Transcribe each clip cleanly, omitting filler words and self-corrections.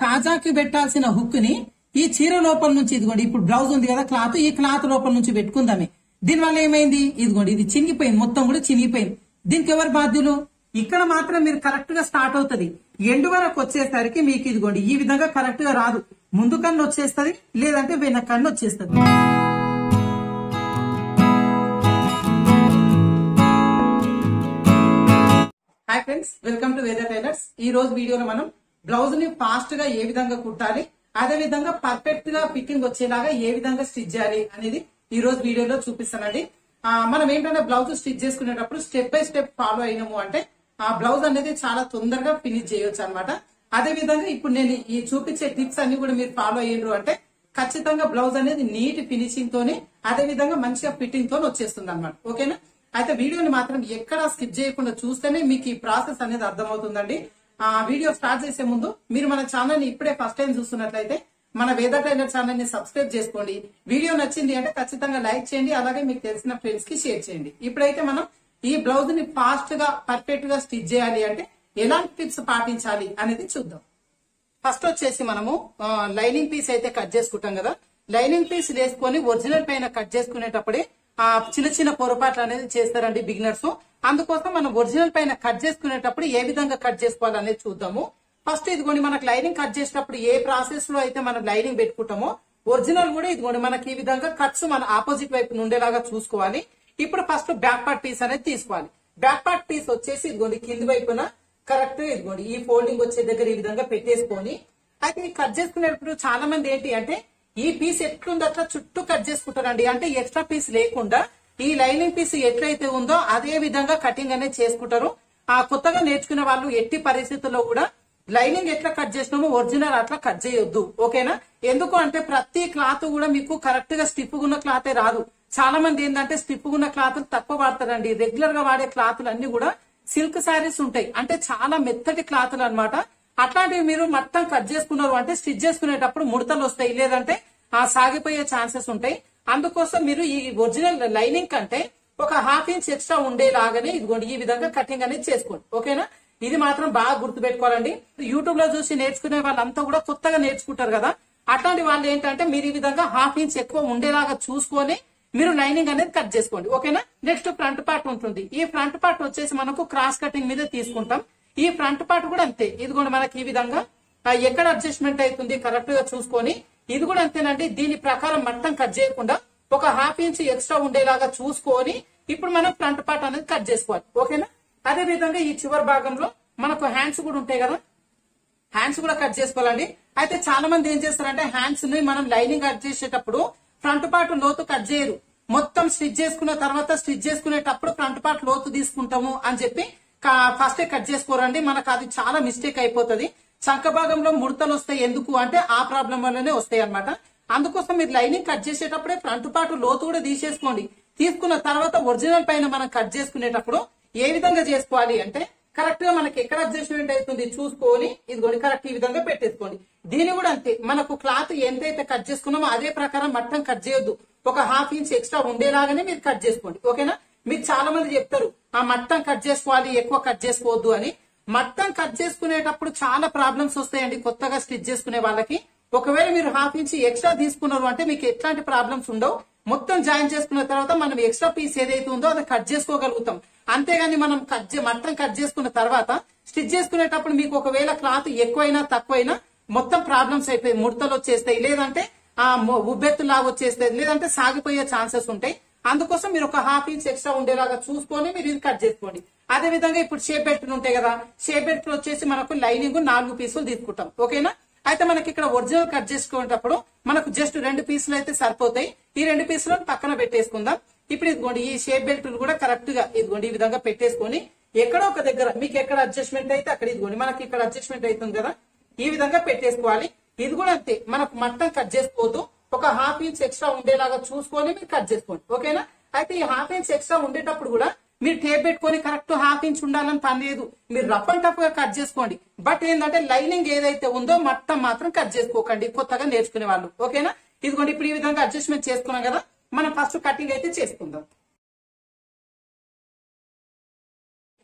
కాజాకి పెట్టాల్సిన హుక్ ని ఈ చీర లోపల నుంచి ఇదిగోండి ఇప్పుడు బ్లౌజ్ ఉంది కదా క్లాత్, ఈ క్లాత్ లోపల నుంచి పెట్టుకుందామే. దీనివల్ల ఏమైంది, ఇదిగోండి ఇది చినిగిపోయింది, మొత్తం కూడా చినిగిపోయింది. దీనికి ఎవరు బాధ్యులు? ఇక్కడ మాత్రం మీరు కరెక్ట్ గా స్టార్ట్ అవుతుంది, ఎండు వరకు వచ్చేసరికి మీకు ఇదిగోండి ఈ విధంగా కరెక్ట్ గా రాదు. ముందు కన్ను వచ్చేస్తుంది, లేదంటే వెనక కన్ను వచ్చేస్తుంది. Hi friends, welcome to Veda tailors. ఈ రోజు వీడియోలో మనం బ్లౌజ్ ని ఫాస్ట్ గా ఏ విధంగా కుట్టాలి, అదే విధంగా పర్ఫెక్ట్ గా ఫిట్టింగ్ వచ్చేలాగా ఏ విధంగా స్టిచ్ చేయాలి అనేది ఈ రోజు వీడియోలో చూపిస్తానండి. మనం ఏంటంటే బ్లౌజ్ స్టిచ్ చేసుకునేటప్పుడు స్టెప్ బై స్టెప్ ఫాలో అయినాము అంటే ఆ బ్లౌజ్ అనేది చాలా తొందరగా ఫినిష్ చేయొచ్చు అనమాట. అదే విధంగా ఇప్పుడు నేను ఈ చూపించే టిప్స్ అన్ని కూడా మీరు ఫాలో అయ్యారు అంటే ఖచ్చితంగా బ్లౌజ్ అనేది నీట్ ఫినిషింగ్ తోని అదే విధంగా మంచిగా ఫిట్టింగ్ తోని వచ్చేస్తుంది అనమాట. ఓకేనా? అయితే వీడియోని మాత్రం ఎక్కడా స్కిప్ చేయకుండా చూస్తేనే మీకు ఈ ప్రాసెస్ అనేది అర్థమవుతుందండి. ఆ వీడియో స్టార్ట్ చేసే ముందు మీరు మన ఛానల్ ని ఇప్పుడే ఫస్ట్ టైం చూస్తున్నట్లయితే మన వేద టైలర్ ఛానల్ ని సబ్స్క్రైబ్ చేసుకోండి. వీడియో నచ్చింది అంటే ఖచ్చితంగా లైక్ చేయండి, అలాగే మీకు తెలిసిన ఫ్రెండ్స్ కి షేర్ చేయండి. ఇప్పుడైతే మనం ఈ బ్లౌజ్ ని ఫాస్ట్ గా పర్ఫెక్ట్ గా స్టిచ్ చేయాలి అంటే ఎలాంటి టిప్స్ పాటించాలి అనేది చూద్దాం. ఫస్ట్ వచ్చేసి మనము లైనింగ్ పీస్ అయితే కట్ చేసుకుంటాం కదా, లైనింగ్ పీస్ వేసుకొని ఒరిజినల్ పైన కట్ చేసుకునేటప్పుడే చిన్న చిన్న పొరపాట్లు అనేది చేస్తారండి బిగినర్స్. అందుకోసం మనం ఒరిజినల్ పైన కట్ చేసుకునేటప్పుడు ఏ విధంగా కట్ చేసుకోవాలి అనేది చూద్దాము. ఫస్ట్ ఇదిగోండి మనకు లైనింగ్ కట్ చేసేటప్పుడు ఏ ప్రాసెస్ లో అయితే మనం లైనింగ్ పెట్టుకుంటామో ఒరిజినల్ కూడా ఇదిగోండి మనకి ఈ విధంగా కట్స్ మన ఆపోజిట్ వైపు ఉండేలాగా చూసుకోవాలి. ఇప్పుడు ఫస్ట్ బ్యాక్ పార్ట్ పీస్ అనేది తీసుకోవాలి. బ్యాక్ పార్ట్ పీస్ వచ్చేసి ఇదిగోండి కింది వైపున కరెక్ట్ ఇదిగోండి ఈ ఫోల్డింగ్ వచ్చే దగ్గర ఈ విధంగా పెట్టేసుకొని అయితే కట్ చేసుకునేటప్పుడు చాలా మంది ఏంటి అంటే ఈ పీస్ ఎట్లుందో అట్లా చుట్టూ కట్ చేసుకుంటారండి. అంటే ఎక్స్ట్రా పీస్ లేకుండా ఈ లైనింగ్ పీస్ ఎట్లయితే ఉందో అదే విధంగా కటింగ్ అనేది చేసుకుంటారు. కొత్తగా నేర్చుకునే వాళ్ళు ఎట్టి పరిస్థితుల్లో కూడా లైనింగ్ ఎట్లా కట్ చేసినామో ఒరిజినల్ అట్లా కట్ చేయొద్దు. ఓకేనా? ఎందుకు అంటే ప్రతి క్లాత్ కూడా మీకు కరెక్ట్ గా స్టిప్ ఉన్న క్లాతే రాదు. చాలా మంది ఏంటంటే స్టిప్ ఉన్న క్లాత్ తక్కువ వాడతారండి. రెగ్యులర్ గా వాడే క్లాతులు అన్ని కూడా సిల్క్ శారీస్ ఉంటాయి, అంటే చాలా మెత్తటి క్లాతులు అన్నమాట. అట్లాంటివి మీరు మొత్తం కట్ చేసుకున్నారు అంటే స్టిచ్ చేసుకునేటప్పుడు ముడతలు వస్తాయి, లేదంటే సాగిపోయే ఛాన్సెస్ ఉంటాయి. అందుకోసం మీరు ఈ ఒరిజినల్ లైనింగ్ కంటే ఒక ½ ఇంచ్ ఎక్స్ట్రా ఉండేలాగానే ఇదిగోండి ఈ విధంగా కటింగ్ అనేది చేసుకోండి. ఓకేనా? ఇది మాత్రం బాగా గుర్తుపెట్టుకోవాలండి. యూట్యూబ్ లో చూసి నేర్చుకునే వాళ్ళంతా కూడా కొత్తగా నేర్చుకుంటారు కదా, అట్లాంటి వాళ్ళు ఏంటంటే మీరు ఈ విధంగా ½ ఇంచ్ ఎక్కువ ఉండేలాగా చూసుకొని మీరు లైనింగ్ అనేది కట్ చేసుకోండి. ఓకేనా? నెక్స్ట్ ఫ్రంట్ పార్ట్ ఉంటుంది. ఈ ఫ్రంట్ పార్ట్ వచ్చేసి మనకు క్రాస్ కటింగ్ మీద తీసుకుంటాం. ఈ ఫ్రంట్ పార్ట్ కూడా అంతే, ఇది కూడా మనకి ఈ విధంగా ఎక్కడ అడ్జస్ట్మెంట్ అవుతుంది కరెక్ట్ గా చూసుకొని ఇది కూడా అంతేనండి. దీని ప్రకారం మొత్తం కట్ చేయకుండా ఒక ½ ఇంచ్ ఎక్స్ట్రా ఉండేలాగా చూసుకొని ఇప్పుడు మనం ఫ్రంట్ పార్ట్ అనేది కట్ చేసుకోవాలి. ఓకేనా? అదే విధంగా ఈ చివరి భాగంలో మనకు హ్యాండ్స్ కూడా ఉంటాయి కదా, హ్యాండ్స్ కూడా కట్ చేసుకోవాలండి. అయితే చాలా మంది ఏం చేస్తారంటే హ్యాండ్స్ ని మనం లైనింగ్ కట్ చేసేటప్పుడు ఫ్రంట్ పార్ట్ లోతు కట్ చేయరు, మొత్తం స్టిచ్ చేసుకున్న తర్వాత స్టిచ్ చేసుకునేటప్పుడు ఫ్రంట్ పార్ట్ లోతు తీసుకుంటాము అని చెప్పి ఫస్ట్ కట్ చేసుకోరండి. మనకు అది చాలా మిస్టేక్ అయిపోతుంది. చంక భాగంలో ముడతలు వస్తాయి, ఎందుకు అంటే ఆ ప్రాబ్లం వల్లనే వస్తాయి అనమాట. అందుకోసం మీరు లైనింగ్ కట్ చేసేటప్పుడే ఫ్రంట్ పార్ట్ లోతు కూడా తీసేసుకోండి. తీసుకున్న తర్వాత ఒరిజినల్ పైన మనం కట్ చేసుకునేటప్పుడు ఏ విధంగా చేసుకోవాలి అంటే కరెక్ట్ గా మనకి ఎక్కడ అడ్జస్ట్మెంట్ అవుతుంది చూసుకొని ఇదిగోండి కరెక్ట్ ఈ విధంగా పెట్టేసుకోండి. దీన్ని కూడా అంతే, మనకు క్లాత్ ఎంతైతే కట్ చేసుకున్నామో అదే ప్రకారం మొత్తం కట్ చేయొద్దు, ఒక ½ ఇంచ్ ఎక్స్ట్రా ఉండేలాగానే మీరు కట్ చేసుకోండి. ఓకేనా? మీకు చాలా మంది చెప్తారు మొత్తం కట్ చేసుకోవాలి, ఎక్కువ కట్ చేసుకోవద్దు అని. మొత్తం కట్ చేసుకునేటప్పుడు చాలా ప్రాబ్లమ్స్ వస్తాయండి కొత్తగా స్టిచ్ చేసుకునే వాళ్ళకి. ఒకవేళ మీరు ½ ఇంచ్ ఎక్స్ట్రా తీసుకున్నారు అంటే మీకు ఎట్లాంటి ప్రాబ్లమ్స్ ఉండవు. మొత్తం జాయిన్ చేసుకున్న తర్వాత మనం ఎక్స్ట్రా పీస్ ఏదైతే ఉందో అది కట్ చేసుకోగలుగుతాం. అంతేగాని మనం మొత్తం కట్ చేసుకున్న తర్వాత స్టిచ్ చేసుకునేటప్పుడు మీకు ఒకవేళ క్లాత్ ఎక్కువైనా తక్కువైనా మొత్తం ప్రాబ్లమ్స్ అయిపోయి ముడతలు వచ్చేస్తాయి, లేదంటే ఉబ్బెత్తులాగా వచ్చేస్తాయి, లేదంటే సాగిపోయే ఛాన్సెస్ ఉంటాయి. అందుకోసం మీరు ఒక ½ ఇంచ్ ఎక్స్ట్రా ఉండేలాగా చూసుకొని మీరు ఇది కట్ చేసుకోండి. అదే విధంగా ఇప్పుడు షేప్ బెల్ట్లు ఉంటాయి కదా, షేప్ బెల్ట్ వచ్చేసి మనకు లైనింగ్ 4 పీసులు తీసుకుంటాం. ఓకేనా? అయితే మనకి ఇక్కడ ఒరిజినల్ కట్ చేసుకునేటప్పుడు మనకు జస్ట్ 2 పీసులు అయితే సరిపోతాయి. ఈ 2 పీసులను పక్కన పెట్టేసుకుందాం. ఇప్పుడు ఇదిగోండి ఈ షేప్ బెల్ట్ కూడా కరెక్ట్ గా ఇదిగోండి ఈ విధంగా పెట్టేసుకొని ఎక్కడో ఒక దగ్గర మీకు ఎక్కడ అడ్జస్ట్మెంట్ అయితే అక్కడ ఇదిగోండి మనకి ఇక్కడ అడ్జస్ట్మెంట్ అవుతుంది కదా, ఈ విధంగా పెట్టేసుకోవాలి. ఇది కూడా అంతే, మనకు మొత్తం కట్ చేసుకోవద్దు, ఒక ½ ఇంచ్ ఎక్స్ట్రా ఉండేలాగా చూసుకొని మీరు కట్ చేసుకోండి. ఓకేనా? అయితే ఈ ½ ఇంచ్ ఎక్స్ట్రా ఉండేటప్పుడు కూడా మీరు టేప్ పెట్టుకొని కరెక్ట్ ½ ఇంచ్ ఉండాలని పని లేదు, మీరు రఫ్ అండ్ టఫ్ గా కట్ చేసుకోండి. బట్ ఏంటంటే లైనింగ్ ఏదైతే ఉందో మొత్తం మాత్రం కట్ చేసుకోకండి కొత్తగా నేర్చుకునే వాళ్ళు. ఓకేనా? ఇదిగోండి ఇప్పుడు ఈ విధంగా అడ్జస్ట్మెంట్ చేసుకున్నాం కదా, మనం ఫస్ట్ కటింగ్ అయితే చేసుకుందాం.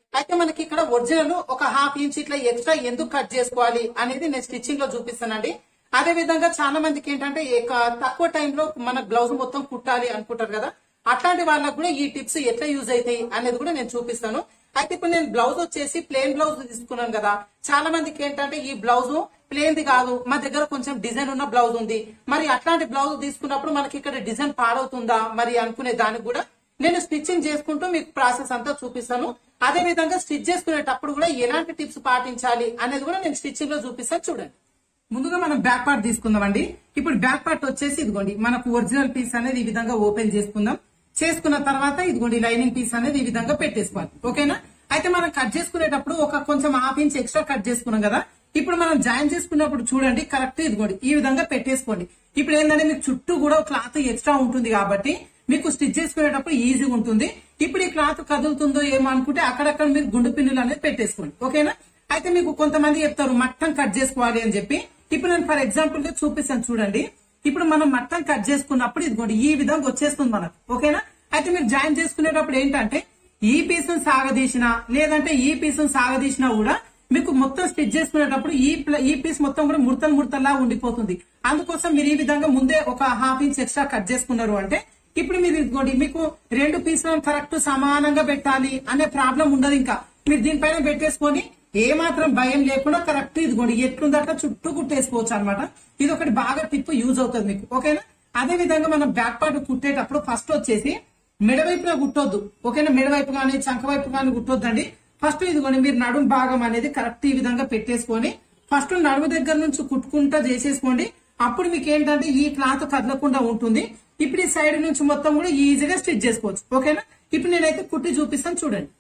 అయితే మనకి ఇక్కడ ఒరిజినల్ ఒక హాఫ్ ఇంచ్ ఇట్లా ఎక్స్ట్రా ఎందుకు కట్ చేసుకోవాలి అనేది నేను స్టిచ్చింగ్ లో చూపిస్తానండి. అదే విధంగా చాలా మందికి ఏంటంటే తక్కువ టైంలో మన బ్లౌజ్ మొత్తం కుట్టాలి అనుకుంటారు కదా, అట్లాంటి వాళ్ళకు కూడా ఈ టిప్స్ ఎట్లా యూజ్ అవుతాయి అనేది కూడా నేను చూపిస్తాను. అయితే ఇప్పుడు నేను బ్లౌజ్ వచ్చేసి ప్లేన్ బ్లౌజ్ తీసుకున్నాను కదా, చాలా మందికి ఏంటంటే ఈ బ్లౌజ్ ప్లేన్ ది కాదు, మా దగ్గర కొంచెం డిజైన్ ఉన్న బ్లౌజ్ ఉంది, మరి అట్లాంటి బ్లౌజ్ తీసుకున్నప్పుడు మనకి ఇక్కడ డిజైన్ పాడవుతుందా మరి అనుకునే దానికి కూడా నేను స్టిచ్చింగ్ చేసుకుంటూ మీకు ప్రాసెస్ అంతా చూపిస్తాను. అదే విధంగా స్టిచ్ చేసుకునేటప్పుడు కూడా ఎలాంటి టిప్స్ పాటించాలి అనేది కూడా నేను స్టిచ్చింగ్ లో చూపిస్తాను. చూడండి, ముందుగా మనం బ్యాక్ పార్ట్ తీసుకుందామండి. ఇప్పుడు బ్యాక్ పార్ట్ వచ్చేసి ఇదిగోండి మనకు ఒరిజినల్ పీస్ అనేది ఈ విధంగా ఓపెన్ చేసుకుందాం. చేసుకున్న తర్వాత ఇదిగోండి లైనింగ్ పీస్ అనేది ఈ విధంగా పెట్టేసుకోవాలి. ఓకేనా? అయితే మనం కట్ చేసుకునేటప్పుడు ఒక కొంచెం హాఫ్ ఇంచ్ ఎక్స్ట్రా కట్ చేసుకున్నాం కదా, ఇప్పుడు మనం జాయిన్ చేసుకున్నప్పుడు చూడండి కరెక్ట్ ఇదిగోండి ఈ విధంగా పెట్టేసుకోండి. ఇప్పుడు ఏంటంటే మీకు చుట్టూ కూడా క్లాత్ ఎక్స్ట్రా ఉంటుంది కాబట్టి మీకు స్టిచ్ చేసుకునేటప్పుడు ఈజీగా ఉంటుంది. ఇప్పుడు ఈ క్లాత్ కదులుతుందో ఏమో అనుకుంటే అక్కడక్కడ మీరు గుండు పిన్నులు అనేది పెట్టేసుకోండి. ఓకేనా? అయితే మీకు కొంతమంది చెప్తారు మట్టం కట్ చేసుకోవాలి అని చెప్పి. ఇప్పుడు నేను ఫర్ ఎగ్జాంపుల్ గా చూపిస్తాను చూడండి. ఇప్పుడు మనం మట్టం కట్ చేసుకున్నప్పుడు ఇదిగోండి ఈ విధంగా వచ్చేస్తుంది మనకు. ఓకేనా? అయితే మీరు జాయిన్ చేసుకునేటప్పుడు ఏంటంటే ఈ పీస్ సాగదీసినా లేదంటే ఈ పీస్ సాగదీసినా కూడా మీకు మొత్తం స్టిచ్ చేసుకునేటప్పుడు ఈ పీస్ మొత్తం కూడా ముడతల్లా ఉండిపోతుంది. అందుకోసం మీరు ఈ విధంగా ముందే ఒక హాఫ్ ఇంచ్ ఎక్స్ట్రా కట్ చేసుకున్నారు అంటే ఇప్పుడు మీరు ఇదిగోండి మీకు రెండు పీసులను కరెక్ట్ సమానంగా పెట్టాలి అనే ప్రాబ్లం ఉండదు. ఇంకా మీరు దీనిపైన పెట్టేసుకొని ఏ మాత్రం భయం లేకుండా కరెక్ట్ ఇదిగోండి ఎట్లుందట చుట్టూ కుట్టేసుకోవచ్చు అనమాట. ఇది ఒకటి బాగా టిప్ యూజ్ అవుతుంది మీకు. ఓకేనా? అదే విధంగా మనం బ్యాక్ పార్ట్ కుట్టేటప్పుడు ఫస్ట్ వచ్చేసి మెడవైపుగా కుట్టొద్దు. ఓకేనా? మెడవైపు కానీ చంక వైపు కానీ కుట్టొద్దండి. ఫస్ట్ ఇదిగోండి మీరు నడుం భాగం అనేది కరెక్ట్ ఈ విధంగా పెట్టేసుకొని ఫస్ట్ నడుము దగ్గర నుంచి కుట్టుకుంటా చేసేసుకోండి. అప్పుడు మీకు ఏంటంటే ఈ క్లాత్ కదలకుండా ఉంటుంది. ఇప్పుడు ఈ సైడ్ నుంచి మొత్తం కూడా ఈజీగా స్టిచ్ చేసుకోవచ్చు. ఓకేనా? ఇప్పుడు నేనైతే కుట్టి చూపిస్తాను చూడండి.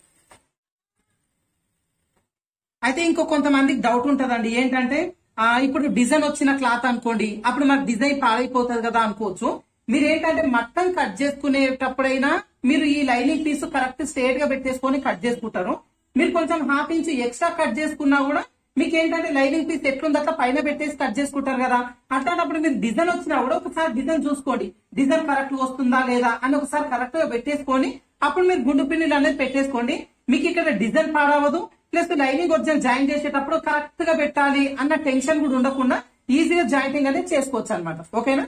అయితే ఇంకో కొంతమందికి డౌట్ ఉంటదండి ఏంటంటే ఇప్పుడు డిజైన్ వచ్చిన క్లాత్ అనుకోండి, అప్పుడు మనకు డిజైన్ పాడైపోతుంది కదా అనుకోవచ్చు. మీరు ఏంటంటే మట్టం కట్ చేసుకునేటప్పుడైనా మీరు ఈ లైనింగ్ పీస్ కరెక్ట్ స్ట్రేట్ గా పెట్టేసుకొని కట్ చేసుకుంటారు. మీరు కొంచెం హాఫ్ ఇంచ్ ఎక్స్ట్రా కట్ చేసుకున్నా కూడా మీకు ఏంటంటే లైనింగ్ పీస్ ఎట్లుంది అట్లా పైన పెట్టేసి కట్ చేసుకుంటారు కదా, అట్లాంటప్పుడు మీరు డిజైన్ వచ్చినా కూడా ఒకసారి డిజైన్ చూసుకోండి, డిజైన్ కరెక్ట్ వస్తుందా లేదా అని ఒకసారి కరెక్ట్ గా పెట్టేసుకొని అప్పుడు మీరు గుండు పిన్నులు అనేది పెట్టేసుకోండి. మీకు ఇక్కడ డిజైన్ పాడవదు, ప్లస్ లైనింగ్ ఒరిజినల్ జాయిన్ చేసేటప్పుడు కరెక్ట్ గా పెట్టాలి అన్న టెన్షన్ కూడా ఉండకుండా ఈజీగా జాయింటింగ్ అనేది చేసుకోవచ్చు అనమాట. ఓకేనా?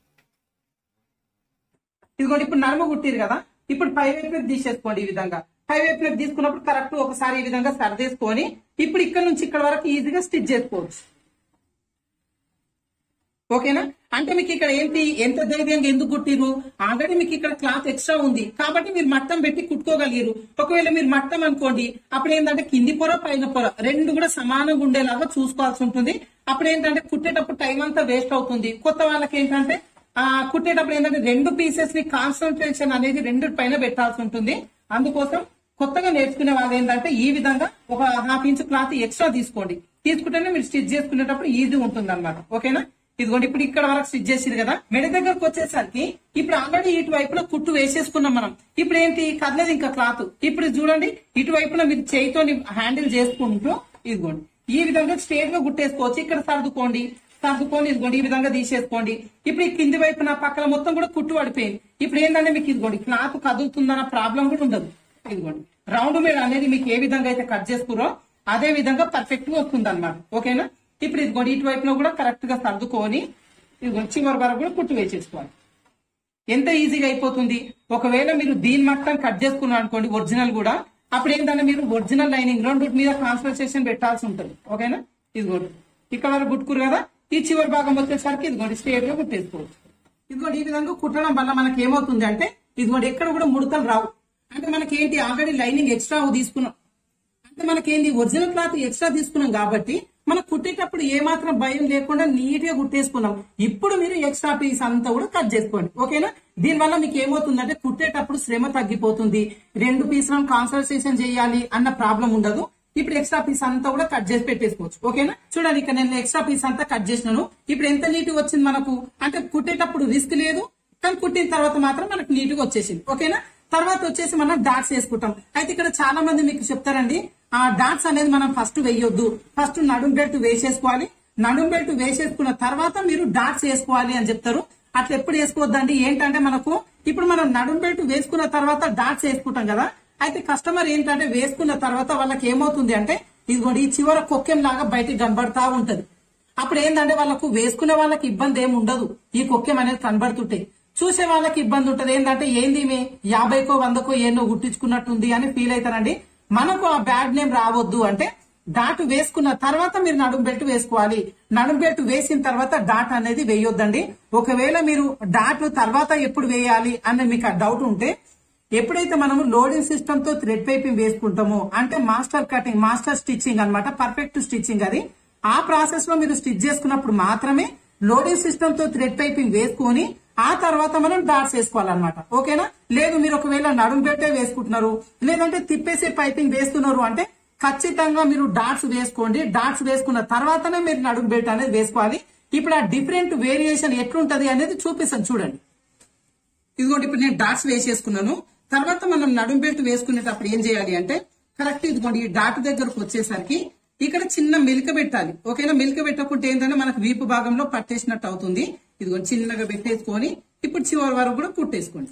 ఇదిగోండి ఇప్పుడు నడుము కుట్టిరు కదా, ఇప్పుడు పై వైపు తీసేసుకోండి. ఈ విధంగా పై వైపు తీసుకున్నప్పుడు కరెక్ట్ ఒకసారి ఈ విధంగా సర్దేసుకొని ఇప్పుడు ఇక్కడ నుంచి ఇక్కడ వరకు ఈజీగా స్టిచ్ చేసుకోవచ్చు. ఓకేనా? అంటే మీకు ఇక్కడ ఏంటి ఎంత ధైర్యంగా ఎందుకు కుట్టిరు, ఆల్రెడీ మీకు ఇక్కడ క్లాత్ ఎక్స్ట్రా ఉంది కాబట్టి మీరు మట్టం పెట్టి కుట్టుకోగలిగారు. ఒకవేళ మీరు మట్టం అనుకోండి అప్పుడు ఏంటంటే కింది పొర పైన పొర రెండు కూడా సమానంగా ఉండేలాగా చూసుకోవాల్సి ఉంటుంది. అప్పుడు ఏంటంటే కుట్టేటప్పుడు టైం అంతా వేస్ట్ అవుతుంది. కొత్త వాళ్ళకి ఏంటంటే కుట్టేటప్పుడు ఏంటంటే రెండు పీసెస్ ని కాన్సన్ట్రేషన్ అనేది రెండు పైన పెట్టాల్సి ఉంటుంది. అందుకోసం కొత్తగా నేర్చుకునే వాళ్ళు ఏంటంటే ఈ విధంగా ఒక హాఫ్ ఇంచ్ క్లాత్ ఎక్స్ట్రా తీసుకోండి. తీసుకుంటేనే మీరు స్టిచ్ చేసుకునేటప్పుడు ఈజీ ఉంటుంది అనమాట. ఓకేనా? ఇదిగోండి ఇప్పుడు ఇక్కడ వరకు స్టిచ్ చేసిరు కదా, మెడ దగ్గరకు వచ్చేసరికి ఇప్పుడు ఆల్రెడీ ఇటువైపున కుట్టు వేసేసుకున్నాం మనం. ఇప్పుడు ఏంటి కదలేదు ఇంకా క్లాత్. ఇప్పుడు చూడండి ఇటువైపున మీరు చేయితో హ్యాండిల్ చేసుకుంటూ ఇదిగోండి ఈ విధంగా స్ట్రేట్ గా కుట్టేసుకోవచ్చు. ఇక్కడ సర్దుకొని ఇదిగోండి ఈ విధంగా తీసేసుకోండి. ఇప్పుడు ఈ కింది వైపున పక్కన మొత్తం కూడా కుట్టు పడిపోయింది. ఇప్పుడు ఏంటంటే మీకు ఇదిగోండి క్లాత్ కదులుతుందన్న ప్రాబ్లం కూడా ఉండదు. ఇదిగోండి రౌండ్ మీద అనేది మీకు ఏ విధంగా అయితే కట్ చేసుకురో అదే విధంగా పర్ఫెక్ట్ గా వస్తుంది అనమాట. ఓకేనా? ఇప్పుడు ఇదిగోండి ఇటువైపున కూడా కరెక్ట్ గా సర్దుకొని ఇదిగోండి చివరి వరకు కూడా కుట్టు వేసేసుకోవాలి. ఎంత ఈజీగా అయిపోతుంది. ఒకవేళ మీరు దీని మట్టం కట్ చేసుకున్నారు అనుకోండి ఒరిజినల్ కూడా, అప్పుడు ఏంటంటే మీరు ఒరిజినల్ లైనింగ్ రెండు మీద కాన్సన్ట్రేషన్ పెట్టాల్సి ఉంటుంది. ఓకేనా? ఇదిగోండి ఇక్కడ వరకు కుట్టుకురు కదా, ఈ చివరి భాగం వచ్చేసరికి ఇదిగోండి స్ట్రేట్ గా కుట్టేసుకోవచ్చు. ఇదిగోండి ఈ విధంగా కుట్టడం వల్ల మనకి ఏమవుతుంది అంటే ఇదిగోండి ఎక్కడ కూడా ముడతలు రావు. అంటే మనకి ఏంటి ఆల్రెడీ లైనింగ్ ఎక్స్ట్రా తీసుకున్నాం అంటే మనకేంటి ఒరిజినల్ క్లాత్ ఎక్స్ట్రా తీసుకున్నాం కాబట్టి మనం కుట్టేటప్పుడు ఏ మాత్రం భయం లేకుండా నీట్ గా కుట్టేసుకున్నాం. ఇప్పుడు మీరు ఎక్స్ట్రా పీస్ అంతా కూడా కట్ చేసుకోండి. ఓకేనా? దీనివల్ల మీకు ఏమవుతుందంటే కుట్టేటప్పుడు శ్రమ తగ్గిపోతుంది. రెండు పీసులను కాన్సన్ట్రేషన్ చేయాలి అన్న ప్రాబ్లం ఉండదు. ఇప్పుడు ఎక్స్ట్రా పీస్ అంతా కూడా కట్ చేసి పెట్టేసుకోవచ్చు. ఓకేనా? చూడండి ఇక్కడ నేను ఎక్స్ట్రా పీస్ అంతా కట్ చేసినాను. ఇప్పుడు ఎంత నీట్ గా వచ్చింది మనకు అంటే కుట్టేటప్పుడు రిస్క్ లేదు, కానీ కుట్టిన తర్వాత మాత్రం మనకు నీట్ గా వచ్చేసింది. ఓకేనా? తర్వాత వచ్చేసి మనం డాట్స్ వేసుకుంటాం. అయితే ఇక్కడ చాలా మంది మీకు చెప్తారండి ఆ డాట్స్ అనేది మనం ఫస్ట్ వేయొద్దు, ఫస్ట్ నడుం బెల్ట్ వేసేసుకోవాలి, నడుం బెల్ట్ వేసేసుకున్న తర్వాత మీరు డాట్స్ వేసుకోవాలి అని చెప్తారు. అట్లా ఎప్పుడు వేసుకోవద్దండి. ఏంటంటే మనకు ఇప్పుడు మనం నడుం బెల్ట్ వేసుకున్న తర్వాత డాట్స్ వేసుకుంటాం కదా, అయితే కస్టమర్ ఏంటంటే వేసుకున్న తర్వాత వాళ్ళకి ఏమవుతుంది అంటే ఇదిగోండి ఈ చివర కొక్కెం లాగా బయటికి కనబడతా ఉంటది. అప్పుడు ఏంటంటే వాళ్ళకు వేసుకునే వాళ్ళకి ఇబ్బంది ఏమి ఉండదు, ఈ కొక్కెం అనేది కనబడుతుంటాయి. చూసే వాళ్ళకి ఇబ్బంది ఉంటది, ఏంటంటే ఏంది 50కో 100కో ఏనో గుట్టించుకున్నట్టుంది అని ఫీల్ అవుతారండి. మనకు ఆ బ్యాడ్ నేమ్ రావద్దు అంటే డాట్ వేసుకున్న తర్వాత మీరు నడుం బెల్ట్ వేసుకోవాలి. నడుం బెల్ట్ వేసిన తర్వాత డాట్ అనేది వేయొద్దండి. ఒకవేళ మీరు డాట్ తర్వాత ఎప్పుడు వేయాలి అని మీకు ఆ డౌట్ ఉంటే, ఎప్పుడైతే మనము లోడింగ్ సిస్టమ్ తో థ్రెడ్ పైపింగ్ వేసుకుంటామో అంటే మాస్టర్ కటింగ్, మాస్టర్ స్టిచ్చింగ్ అన్నమాట, పర్ఫెక్ట్ స్టిచ్చింగ్ అది. ఆ ప్రాసెస్ లో మీరు స్టిచ్ చేసుకున్నప్పుడు మాత్రమే లోడింగ్ సిస్టమ్ తో థ్రెడ్ పైపింగ్ వేసుకొని ఆ తర్వాత మనం డాట్స్ వేసుకోవాలన్నమాట. ఓకేనా? లేదు మీరు ఒకవేళ నడుం బెల్టే వేసుకుంటున్నారు, లేదంటే తిప్పేసే పైపింగ్ వేస్తున్నారు అంటే ఖచ్చితంగా మీరు డాట్స్ వేసుకోండి. డాట్స్ వేసుకున్న తర్వాతనే మీరు నడుం బెల్ట్ అనేది వేసుకోవాలి. ఇప్పుడు ఆ డిఫరెంట్ వేరియేషన్ ఎట్లుంటది అనేది చూపిస్తాను చూడండి. ఇదిగోండి ఇప్పుడు నేను డాట్స్ వేసేసుకున్నాను. తర్వాత మనం నడుం బెల్ట్ వేసుకునేటప్పుడు ఏం చేయాలి అంటే కరెక్ట్ ఇదిగోండి ఈ డాట్ దగ్గరకు వచ్చేసరికి ఇక్కడ చిన్న మెలిక పెట్టాలి. ఓకేనా? మెలిక పెట్టకుంటే ఏంటంటే మనకు వీపు భాగంలో పట్టేసినట్టు అవుతుంది. ఇదిగోండి చిన్నగా పెట్టేసుకొని ఇప్పుడు చివరి వరకు కూడా కుట్టేసుకోండి.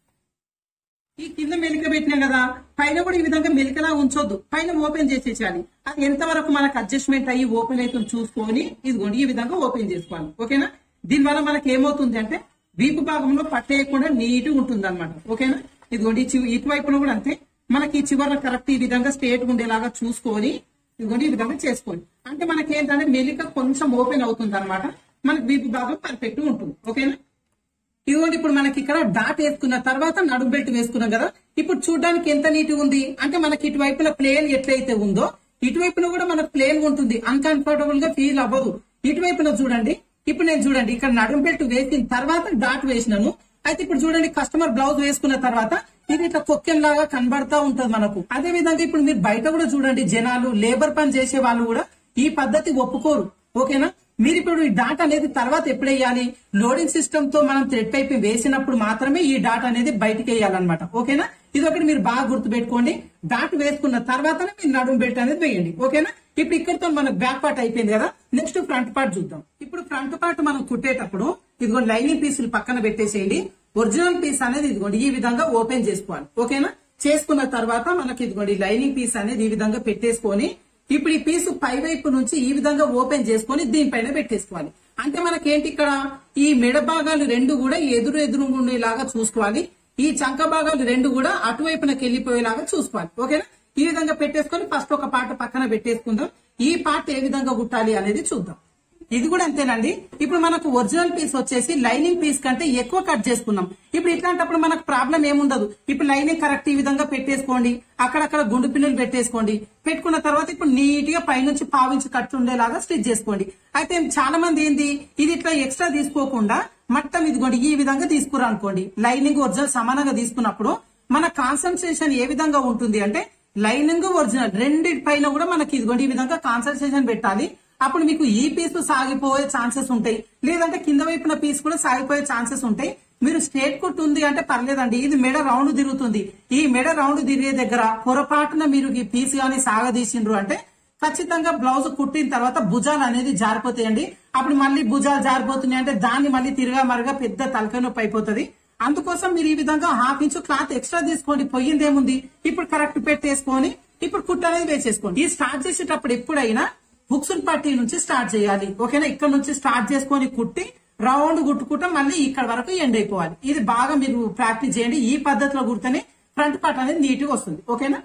ఈ కింద మెలిక పెట్టినాం కదా, పైన కూడా ఈ విధంగా మెలికలా ఉంచొద్దు, పైన ఓపెన్ చేసేయాలి. అది ఎంతవరకు మనకు అడ్జస్ట్మెంట్ అయ్యి ఓపెన్ అవుతుంది చూసుకొని ఇదిగోండి ఈ విధంగా ఓపెన్ చేసుకోవాలి. ఓకేనా? దీనివల్ల మనకి ఏమవుతుంది అంటే వీపు భాగంలో పట్టేయకుండా నీట్ గా ఉంటుంది అనమాట. ఓకేనా? ఇదిగోండి ఇటువైపున కూడా అంతే, మనకి చివరిలో కరెక్ట్ ఈ విధంగా స్ట్రేట్ ఉండేలాగా చూసుకొని ఇదిగోండి ఈ విధంగా చేసుకోండి. అంటే మనకి ఏంటంటే మెలిక కొంచెం ఓపెన్ అవుతుంది అనమాట, మనకి వీపు భాగం పర్ఫెక్ట్ ఉంటుంది. ఓకేనా? ఇదిగోండి ఇప్పుడు మనకి ఇక్కడ డాట్ వేసుకున్న తర్వాత నడుం బెల్ట్ వేసుకున్నాం కదా, ఇప్పుడు చూడడానికి ఎంత నీట్ ఉంది అంటే మనకి ఇటువైపున ప్లేన్ ఎట్లయితే ఉందో ఇటువైపున కూడా మనకు ప్లేన్ ఉంటుంది, అన్కంఫర్టబుల్ గా ఫీల్ అవ్వదు. ఇటువైపున చూడండి, ఇప్పుడు నేను చూడండి ఇక్కడ నడుం బెల్ట్ వేసిన తర్వాత డాట్ వేసినాను. అయితే ఇప్పుడు చూడండి కస్టమర్ బ్లౌజ్ వేసుకున్న తర్వాత ఇది ఇట్లా కొక్కెం లాగా కనబడతా ఉంటది మనకు. అదే విధంగా ఇప్పుడు మీరు బయట కూడా చూడండి, జనాలు లేబర్ పని చేసే వాళ్ళు కూడా ఈ పద్ధతి ఒప్పుకోరు. ఓకేనా? మీరు ఇప్పుడు ఈ డాట్ అనేది తర్వాత ఎప్పుడు వేయాలి, లోడింగ్ సిస్టమ్ తో మనం థ్రెడ్ పైపింగ్ వేసినప్పుడు మాత్రమే ఈ డాట్ అనేది బయటకు వేయాలన్నమాట. ఓకేనా? ఇది ఒకటి మీరు బాగా గుర్తు పెట్టుకోండి. డాట్ వేసుకున్న తర్వాతనే మీరు నడుం బెల్ట్ అనేది వేయండి. ఓకేనా? ఇప్పుడు ఇక్కడతో మనకు బ్యాక్ పార్ట్ అయిపోయింది కదా, నెక్స్ట్ ఫ్రంట్ పార్ట్ చూద్దాం. ఇప్పుడు ఫ్రంట్ పార్ట్ మనం కుట్టేటప్పుడు ఇదిగోండి లైనింగ్ పీసులు పక్కన పెట్టేసేయండి. ఒరిజినల్ పీస్ అనేది ఇదిగోండి ఈ విధంగా ఓపెన్ చేసుకోవాలి. ఓకేనా? చేసుకున్న తర్వాత మనకి ఇదిగోండి లైనింగ్ పీస్ అనేది ఈ విధంగా పెట్టేసుకొని ఇప్పుడు ఈ పీసు పై వైపు నుంచి ఈ విధంగా ఓపెన్ చేసుకొని దీనిపైన పెట్టేసుకోవాలి. అంటే మనకేంటి ఇక్కడ ఈ మెడ భాగాలు రెండు కూడా ఎదురు ఉండేలాగా చూసుకోవాలి, ఈ చంక భాగాలు రెండు కూడా అటువైపునకి వెళ్లిపోయేలాగా చూసుకోవాలి. ఓకేనా? ఈ విధంగా పెట్టేసుకొని ఫస్ట్ ఒక పార్ట్ పక్కన పెట్టేసుకుందాం. ఈ పార్ట్ ఏ విధంగా కుట్టాలి అనేది చూద్దాం. ఇది కూడా అంతేనండి. ఇప్పుడు మనకు ఒరిజినల్ పీస్ వచ్చేసి లైనింగ్ పీస్ కంటే ఎక్కువ కట్ చేసుకున్నాం. ఇప్పుడు ఇట్లాంటప్పుడు మనకు ప్రాబ్లం ఏముండదు. ఇప్పుడు లైనింగ్ కరెక్ట్ ఈ విధంగా పెట్టేసుకోండి, అక్కడక్కడ గుండు పిన్నులు పెట్టేసుకోండి. పెట్టుకున్న తర్వాత ఇప్పుడు నీట్ గా పైనుంచి పావించి కట్ ఉండేలాగా స్టిచ్ చేసుకోండి. అయితే చాలా మంది ఏంది ఇది ఇట్లా ఎక్స్ట్రా తీసుకోకుండా మొత్తం ఇదిగోండి ఈ విధంగా తీసుకురా అనుకోండి. లైనింగ్ ఒరిజినల్ సమానంగా తీసుకున్నప్పుడు మన కాన్సన్ట్రేషన్ ఏ విధంగా ఉంటుంది అంటే లైనింగ్ ఒరిజినల్ రెండింటి పైన కూడా మనకి ఇదిగోండి ఈ విధంగా కాన్సన్ట్రేషన్ పెట్టాలి. అప్పుడు మీకు ఈ పీస్ సాగిపోయే ఛాన్సెస్ ఉంటాయి, లేదంటే కింద వైపున పీస్ కూడా సాగిపోయే ఛాన్సెస్ ఉంటాయి. మీరు స్ట్రేట్ కుట్ ఉంది అంటే పర్లేదండి, ఇది మెడ రౌండ్ తిరుగుతుంది. ఈ మెడ రౌండ్ తిరిగే దగ్గర పొరపాటున మీరు ఈ పీస్ గానీ సాగదీసిండ్రు అంటే ఖచ్చితంగా బ్లౌజ్ కుట్టిన తర్వాత భుజాలు అనేది జారిపోతాయండి. అప్పుడు మళ్ళీ భుజాలు జారిపోతున్నాయి అంటే దాన్ని మళ్ళీ తిరగా మరగా పెద్ద తలకాయ నొప్పి అయిపోతుంది. అందుకోసం మీరు ఈ విధంగా హాఫ్ ఇంచు క్లాత్ ఎక్స్ట్రా తీసుకోండి, పోయిందేముంది. ఇప్పుడు కరెక్ట్ పెట్టేసుకొని ఇప్పుడు కుట్ అనేది వేసేసుకోండి. ఈ స్టార్ట్ చేసేటప్పుడు ఎప్పుడైనా హుక్స్ పట్టీ నుంచి స్టార్ట్ చేయాలి. ఓకేనా? ఇక్కడ నుంచి స్టార్ట్ చేసుకొని కుట్టి రౌండ్ కుట్టుకుంటాం, మళ్ళీ ఇక్కడ వరకు ఎండ్ అయిపోవాలి. ఇది బాగా మీరు ప్రాక్టీస్ చేయండి. ఈ పద్ధతిలో కుడితేనే ఫ్రంట్ పార్ట్ అనేది నీట్ గా వస్తుంది. ఓకేనా?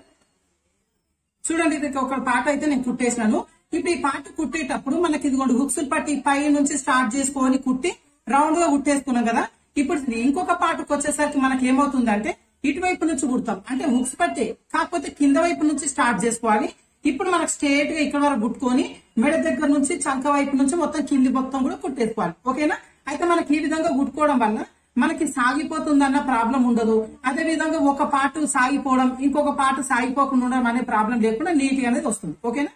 చూడండి ఇది ఒక పార్ట్ అయితే నేను కుట్టేసినాను. ఇప్పుడు ఈ పార్ట్ కుట్టేటప్పుడు మనకి ఇదిగోండి హుక్స్ పట్టీ పై నుంచి స్టార్ట్ చేసుకొని కుట్టి రౌండ్ గా కుట్టేసుకున్నాం కదా. ఇప్పుడు ఇంకొక పార్ట్కి వచ్చేసరికి మనకి ఏమవుతుందంటే ఇటువైపు నుంచి కుడతాం, అంటే హుక్స్ పట్టే కాకపోతే కింద వైపు నుంచి స్టార్ట్ చేసుకోవాలి. ఇప్పుడు మనకు స్ట్రేట్ గా ఇక్కడ వరకు కుట్టుకొని మెడ దగ్గర నుంచి చంక వైపు నుంచి మొత్తం కింది మొత్తం కూడా కుట్టేసుకోవాలి. ఓకేనా? అయితే మనకి ఈ విధంగా కుట్టుకోవడం వల్ల మనకి సాగిపోతుందన్న ప్రాబ్లం ఉండదు. అదే విధంగా ఒక పార్ట్ సాగిపోవడం ఇంకొక పార్ట్ సాగిపోకుండా ఉండడం అనే ప్రాబ్లం లేకుండా నీట్ అనేది వస్తుంది. ఓకేనా?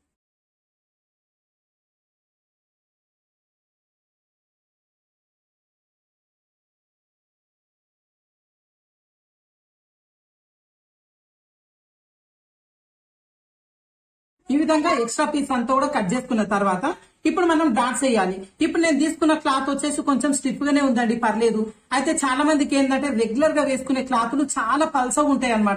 ఈ విధంగా ఎక్స్ట్రా పీస్ అంతా కూడా కట్ చేసుకున్న తర్వాత ఇప్పుడు మనం డాట్స్ వేయాలి. ఇప్పుడు నేను తీసుకున్న క్లాత్ వచ్చేసి కొంచెం స్టిఫ్ గానే ఉందండి, పర్లేదు. అయితే చాలా మందికి ఏంటంటే రెగ్యులర్ గా వేసుకునే క్లాత్లు చాలా పల్సగా ఉంటాయి అనమాట.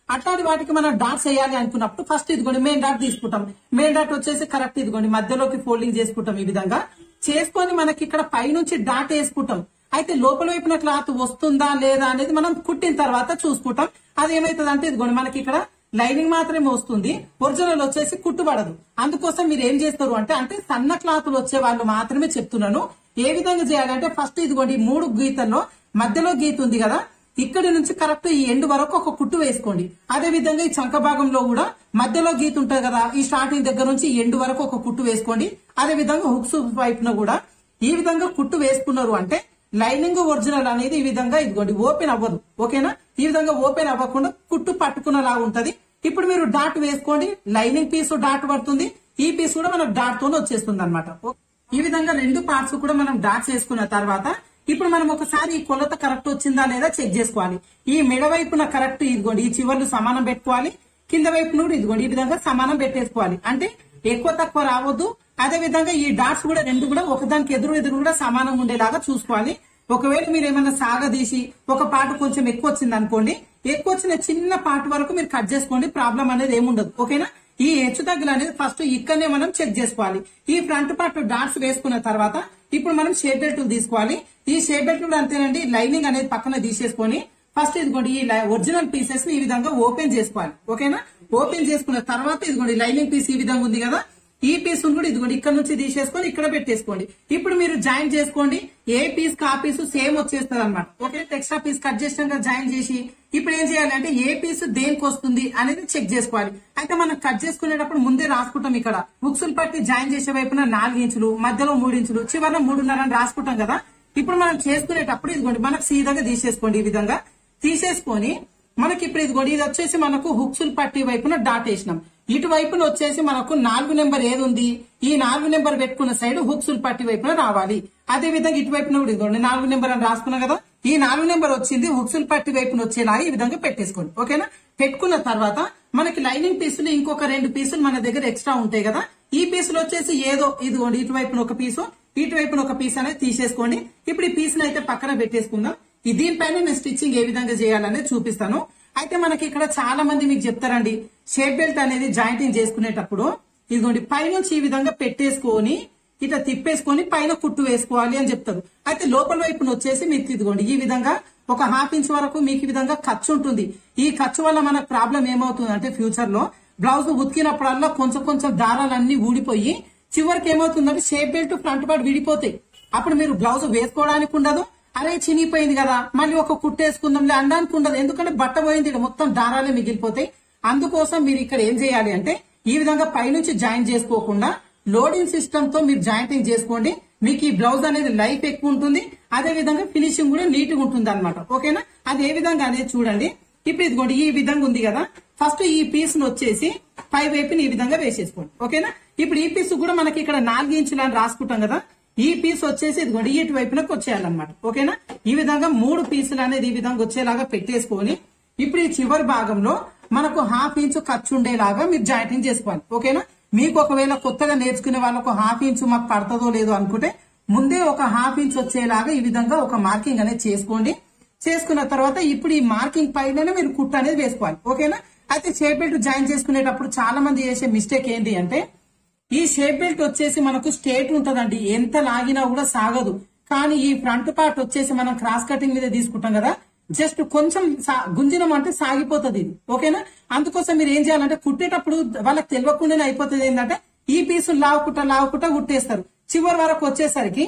అట్లాంటి వాటికి మనం డాట్స్ వేయాలి అనుకున్నప్పుడు ఫస్ట్ ఇదిగోండి మెయిన్ డాట్ తీసుకుంటాం. మెయిన్ డాట్ వచ్చేసి కరెక్ట్ ఇదిగోండి మధ్యలోకి ఫోల్డింగ్ చేసుకుంటాం. ఈ విధంగా చేసుకొని మనకి ఇక్కడ పైనుంచి డాట్ వేసుకుంటాం. అయితే లోపల వైపున క్లాత్ వస్తుందా లేదా అనేది మనం కుట్టిన తర్వాత చూసుకుంటాం. అది ఏమైతుంది అంటే ఇదిగోండి మనకి ఇక్కడ లైనింగ్ మాత్రమే వస్తుంది, ఒరిజినల్ వచ్చేసి కుట్టుబడదు. అందుకోసం మీరు ఏం చేస్తారు అంటే సన్న క్లాతులు వచ్చే వాళ్ళు మాత్రమే చెప్తున్నాను. ఏ విధంగా చేయాలంటే ఫస్ట్ ఇదిగోండి 3 గీతల్లో మధ్యలో గీత ఉంది కదా, ఇక్కడి నుంచి కరెక్ట్ ఈ ఎండ్ వరకు ఒక కుట్టు వేసుకోండి. అదే విధంగా ఈ చంక భాగంలో కూడా మధ్యలో గీత ఉంటుంది కదా, ఈ స్టార్టింగ్ దగ్గర నుంచి ఎండ్ వరకు ఒక కుట్టు వేసుకోండి. అదే విధంగా హుక్స్ వైపున కూడా ఈ విధంగా కుట్టు వేసుకున్నారు అంటే లైనింగ్ ఒరిజినల్ అనేది ఈ విధంగా ఇదిగోండి ఓపెన్ అవ్వదు. ఓకేనా, ఈ విధంగా ఓపెన్ అవ్వకుండా కుట్టు పట్టుకున్నలా ఉంటది. ఇప్పుడు మీరు డాట్ వేసుకోండి, లైనింగ్ పీస్ డాట్ పడుతుంది, ఈ పీస్ కూడా మనకు డాట్ తోనే వచ్చేస్తుంది అనమాట. ఈ విధంగా 2 పార్ట్స్ కూడా మనం డాట్స్ వేసుకున్న తర్వాత ఇప్పుడు మనం ఒకసారి ఈ కొలత కరెక్ట్ వచ్చిందా లేదా చెక్ చేసుకోవాలి. ఈ మెడ వైపున కరెక్ట్ ఇదిగోండి ఈ చివర్లు సమానం పెట్టుకోవాలి, కింద వైపున కూడా ఇదిగోండి ఈ విధంగా సమానం పెట్టేసుకోవాలి. అంటే ఎక్కువ తక్కువ రావద్దు. అదే విధంగా ఈ డాట్స్ కూడా 2 కూడా ఒకదానికి ఎదురు కూడా సమానంగా ఉండేలాగా చూసుకోవాలి. ఒకవేళ మీరు ఏమైనా సాగదీసి ఒక పార్ట్ కొంచెం ఎక్కువ వచ్చింది అనుకోండి, ఎక్కువ వచ్చిన చిన్న పార్ట్ వరకు మీరు కట్ చేసుకోండి, ప్రాబ్లం అనేది ఏముండదు. ఓకేనా, ఈ హెచ్చు తగ్గులు అనేది ఫస్ట్ ఇక్కడనే మనం చెక్ చేసుకోవాలి. ఈ ఫ్రంట్ పార్ట్ డాట్స్ వేసుకున్న తర్వాత ఇప్పుడు మనం షేప్ బెల్ట్ తీసుకోవాలి. ఈ షేప్ బెల్ట్ కూడా అంతేనండి, లైనింగ్ అనేది పక్కన తీసేసుకొని ఫస్ట్ ఇదిగోండి ఈ ఒరిజినల్ పీసెస్ ని ఈ విధంగా ఓపెన్ చేసుకోవాలి. ఓకేనా, ఓపెన్ చేసుకున్న తర్వాత ఇదిగోండి లైనింగ్ పీస్ ఈ విధంగా ఉంది కదా, ఈ పీస్ కూడా ఇదిగోండి ఇక్కడ నుంచి తీసేసుకొని ఇక్కడ పెట్టేసుకోండి. ఇప్పుడు మీరు జాయిన్ చేసుకోండి, ఏ పీస్ కా పీస్ సేమ్ వచ్చేస్తుంది అనమాట. ఓకే, ఎక్స్ట్రా పీస్ కట్ చేసినాక జాయిన్ చేసి ఇప్పుడు ఏం చేయాలి అంటే ఏ పీస్ దేనికి వస్తుంది అనేది చెక్ చేసుకోవాలి. అయితే మనం కట్ చేసుకునేటప్పుడు ముందే రాసుకుంటాం. ఇక్కడ బుక్సులు పట్టి జాయిన్ చేసే వైపున 4 ఇంచులు, మధ్యలో 3 ఇంచులు, చివరిలో 3.5 అని రాసుకుంటాం కదా. ఇప్పుడు మనం చేసుకునేటప్పుడు ఇదిగోండి మనకు సీదాగా తీసేసుకోండి. ఈ విధంగా తీసేసుకొని మనకి ఇప్పుడు ఇదిగోండి ఇది వచ్చేసి మనకు హుక్సులు పట్టి వైపున డాట్ వేసినాం. ఇటువైపున వచ్చేసి మనకు 4 నెంబర్ ఏది ఉంది, ఈ 4 నెంబర్ పెట్టుకున్న సైడ్ హుక్సులు పట్టి వైపున రావాలి. అదే విధంగా ఇటువైపున కూడా ఇదిగోండి 4 నెంబర్ అని రాసుకున్నాం కదా, ఈ 4 నెంబర్ వచ్చింది హుక్సులు పట్టి వైపున వచ్చేలాగా ఈ విధంగా పెట్టేసుకోండి. ఓకేనా, పెట్టుకున్న తర్వాత మనకి లైనింగ్ పీసులు ఇంకొక 2 పీసులు మన దగ్గర ఎక్స్ట్రా ఉంటాయి కదా, ఈ పీసులు వచ్చేసి ఏదో ఇదిగోండి ఇటువైపున ఒక పీసు, ఇటువైపున ఒక పీస్ అనేది తీసేసుకోండి. ఇప్పుడు ఈ పీస్ అయితే పక్కన పెట్టేసుకుందాం. దీనిపైన నేను స్టిచ్చింగ్ ఏ విధంగా చేయాలనేది చూపిస్తాను. అయితే మనకి ఇక్కడ చాలా మంది మీకు చెప్తారండి, షేప్ బెల్ట్ అనేది జాయింటింగ్ చేసుకునేటప్పుడు ఇదిగోండి పైనుంచి ఈ విధంగా పెట్టేసుకొని ఇట్లా తిప్పేసుకొని పైన కుట్టు వేసుకోవాలి అని చెప్తారు. అయితే లోపల వైపున వచ్చేసి మీకు ఇదిగోండి ఈ విధంగా ఒక 1/2 ఇంచ్ వరకు మీకు ఈ విధంగా ఖర్చు ఉంటుంది. ఈ ఖర్చు వల్ల మనకు ప్రాబ్లం ఏమవుతుంది అంటే ఫ్యూచర్ లో బ్లౌజ్ ఉతికినప్పుడల్లా కొంచెం దారాలన్నీ ఊడిపోయి చివరికి ఏమవుతుందంటే షేప్ బెల్ట్ ఫ్రంట్ పార్ట్ విడిపోతాయి. అప్పుడు మీరు బ్లౌజ్ వేసుకోవడానికి ఉండదు, అరే చినిగిపోయింది కదా మళ్ళీ ఒక కుట్టేసుకుందాంలే అనడానికి ఉండదు. ఎందుకంటే బట్ట పోయింది, మొత్తం దారాలే మిగిలిపోతాయి. అందుకోసం మీరు ఇక్కడ ఏం చేయాలి అంటే ఈ విధంగా పైనుంచి జాయిన్ చేసుకోకుండా లోడింగ్ సిస్టమ్ తో మీరు జాయింటింగ్ చేసుకోండి. మీకు ఈ బ్లౌజ్ అనేది లైఫ్ ఎక్కువ ఉంటుంది, అదే విధంగా ఫినిషింగ్ కూడా నీట్ గా ఉంటుంది అనమాట. ఓకేనా, అది ఏ విధంగా అనేది చూడండి. ఇప్పుడు ఇదిగోండి ఈ విధంగా ఉంది కదా, ఫస్ట్ ఈ పీస్ ను వచ్చేసి పై వైపుని ఈ విధంగా వేసేసుకోండి. ఓకేనా, ఇప్పుడు ఈ పీస్ కూడా మనకి ఇక్కడ 4 ఇంచులు అని రాసుకుంటాం కదా, ఈ పీస్ వచ్చేసి ఇదిగోండి ఇటు వైపునకు వచ్చేయాలన్నమాట. ఓకేనా, ఈ విధంగా 3 పీసులు అనేది ఈ విధంగా వచ్చేలాగా పెట్టేసుకొని ఇప్పుడు ఈ చివరి భాగంలో మనకు 1/2 ఇంచు ఖర్చు ఉండేలాగా మీరు జాయింటింగ్ చేసుకోవాలి. ఓకేనా, మీకు ఒకవేళ కొత్తగా నేర్చుకునే వాళ్ళకు 1/2 ఇంచు మాకు పడుతుందో లేదో అనుకుంటే ముందే ఒక 1/2 ఇంచు వచ్చేలాగా ఈ విధంగా ఒక మార్కింగ్ అనేది చేసుకోండి. చేసుకున్న తర్వాత ఇప్పుడు ఈ మార్కింగ్ పైన మీరు కుట్టు అనేది వేసుకోవాలి. ఓకేనా, అయితే షేప్ బెల్ట్ జాయిన్ చేసుకునేటప్పుడు చాలా మంది చేసే మిస్టేక్ ఏంటి అంటే ఈ షేప్ బెల్ట్ వచ్చేసి మనకు స్ట్రేట్ ఉంటదండి, ఎంత లాగినా కూడా సాగదు. కానీ ఈ ఫ్రంట్ పార్ట్ వచ్చేసి మనం క్రాస్ కటింగ్ మీద తీసుకుంటాం కదా, జస్ట్ కొంచెం గుంజినం అంటే సాగిపోతుంది ఇది. ఓకేనా, అందుకోసం మీరు ఏం చేయాలంటే కుట్టేటప్పుడు వాళ్ళకి తెలియకుండానే అయిపోతుంది. ఏంటంటే ఈ పీసులు లావుకుంటా కుట్టేస్తారు. చివరి వరకు వచ్చేసరికి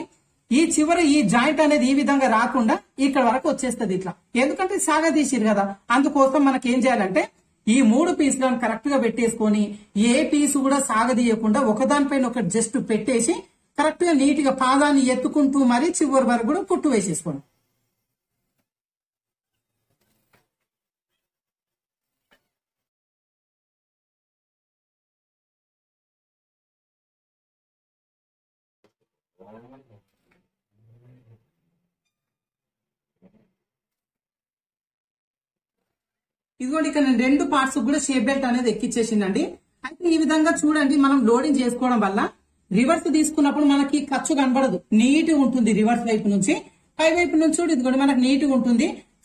ఈ జాయింట్ అనేది ఈ విధంగా రాకుండా ఇక్కడ వరకు వచ్చేస్తుంది ఇట్లా, ఎందుకంటే సాగదీసిరు కదా. అందుకోసం మనకి ఏం చేయాలంటే ఈ 3 పీసులను కరెక్ట్ గా పెట్టేసుకొని ఏ పీసు కూడా సాగదీయకుండా ఒకదానిపైన ఒకటి జస్ట్ పెట్టేసి కరెక్ట్ గా నీట్ గా పాదాన్ని ఎత్తుకుంటూ మరీ చివరి వరకు కూడా కుట్టు వేసేసుకోండి. ఇదిగోండి ఇక్కడ నేను 2 పార్ట్స్ కూడా షేప్ బెల్ట్ అనేది ఎక్కిచ్చేసిందండి. అయితే ఈ విధంగా చూడండి, మనం లోడింగ్ చేసుకోవడం వల్ల రివర్స్ తీసుకున్నప్పుడు మనకి ఖర్చు కనబడదు, నీట్ గా ఉంటుంది. రివర్స్ వైపు నుంచి పై వైపు నుంచి కూడా ఇదిగోండి మనకు నీట్ గా ఉంటుంది.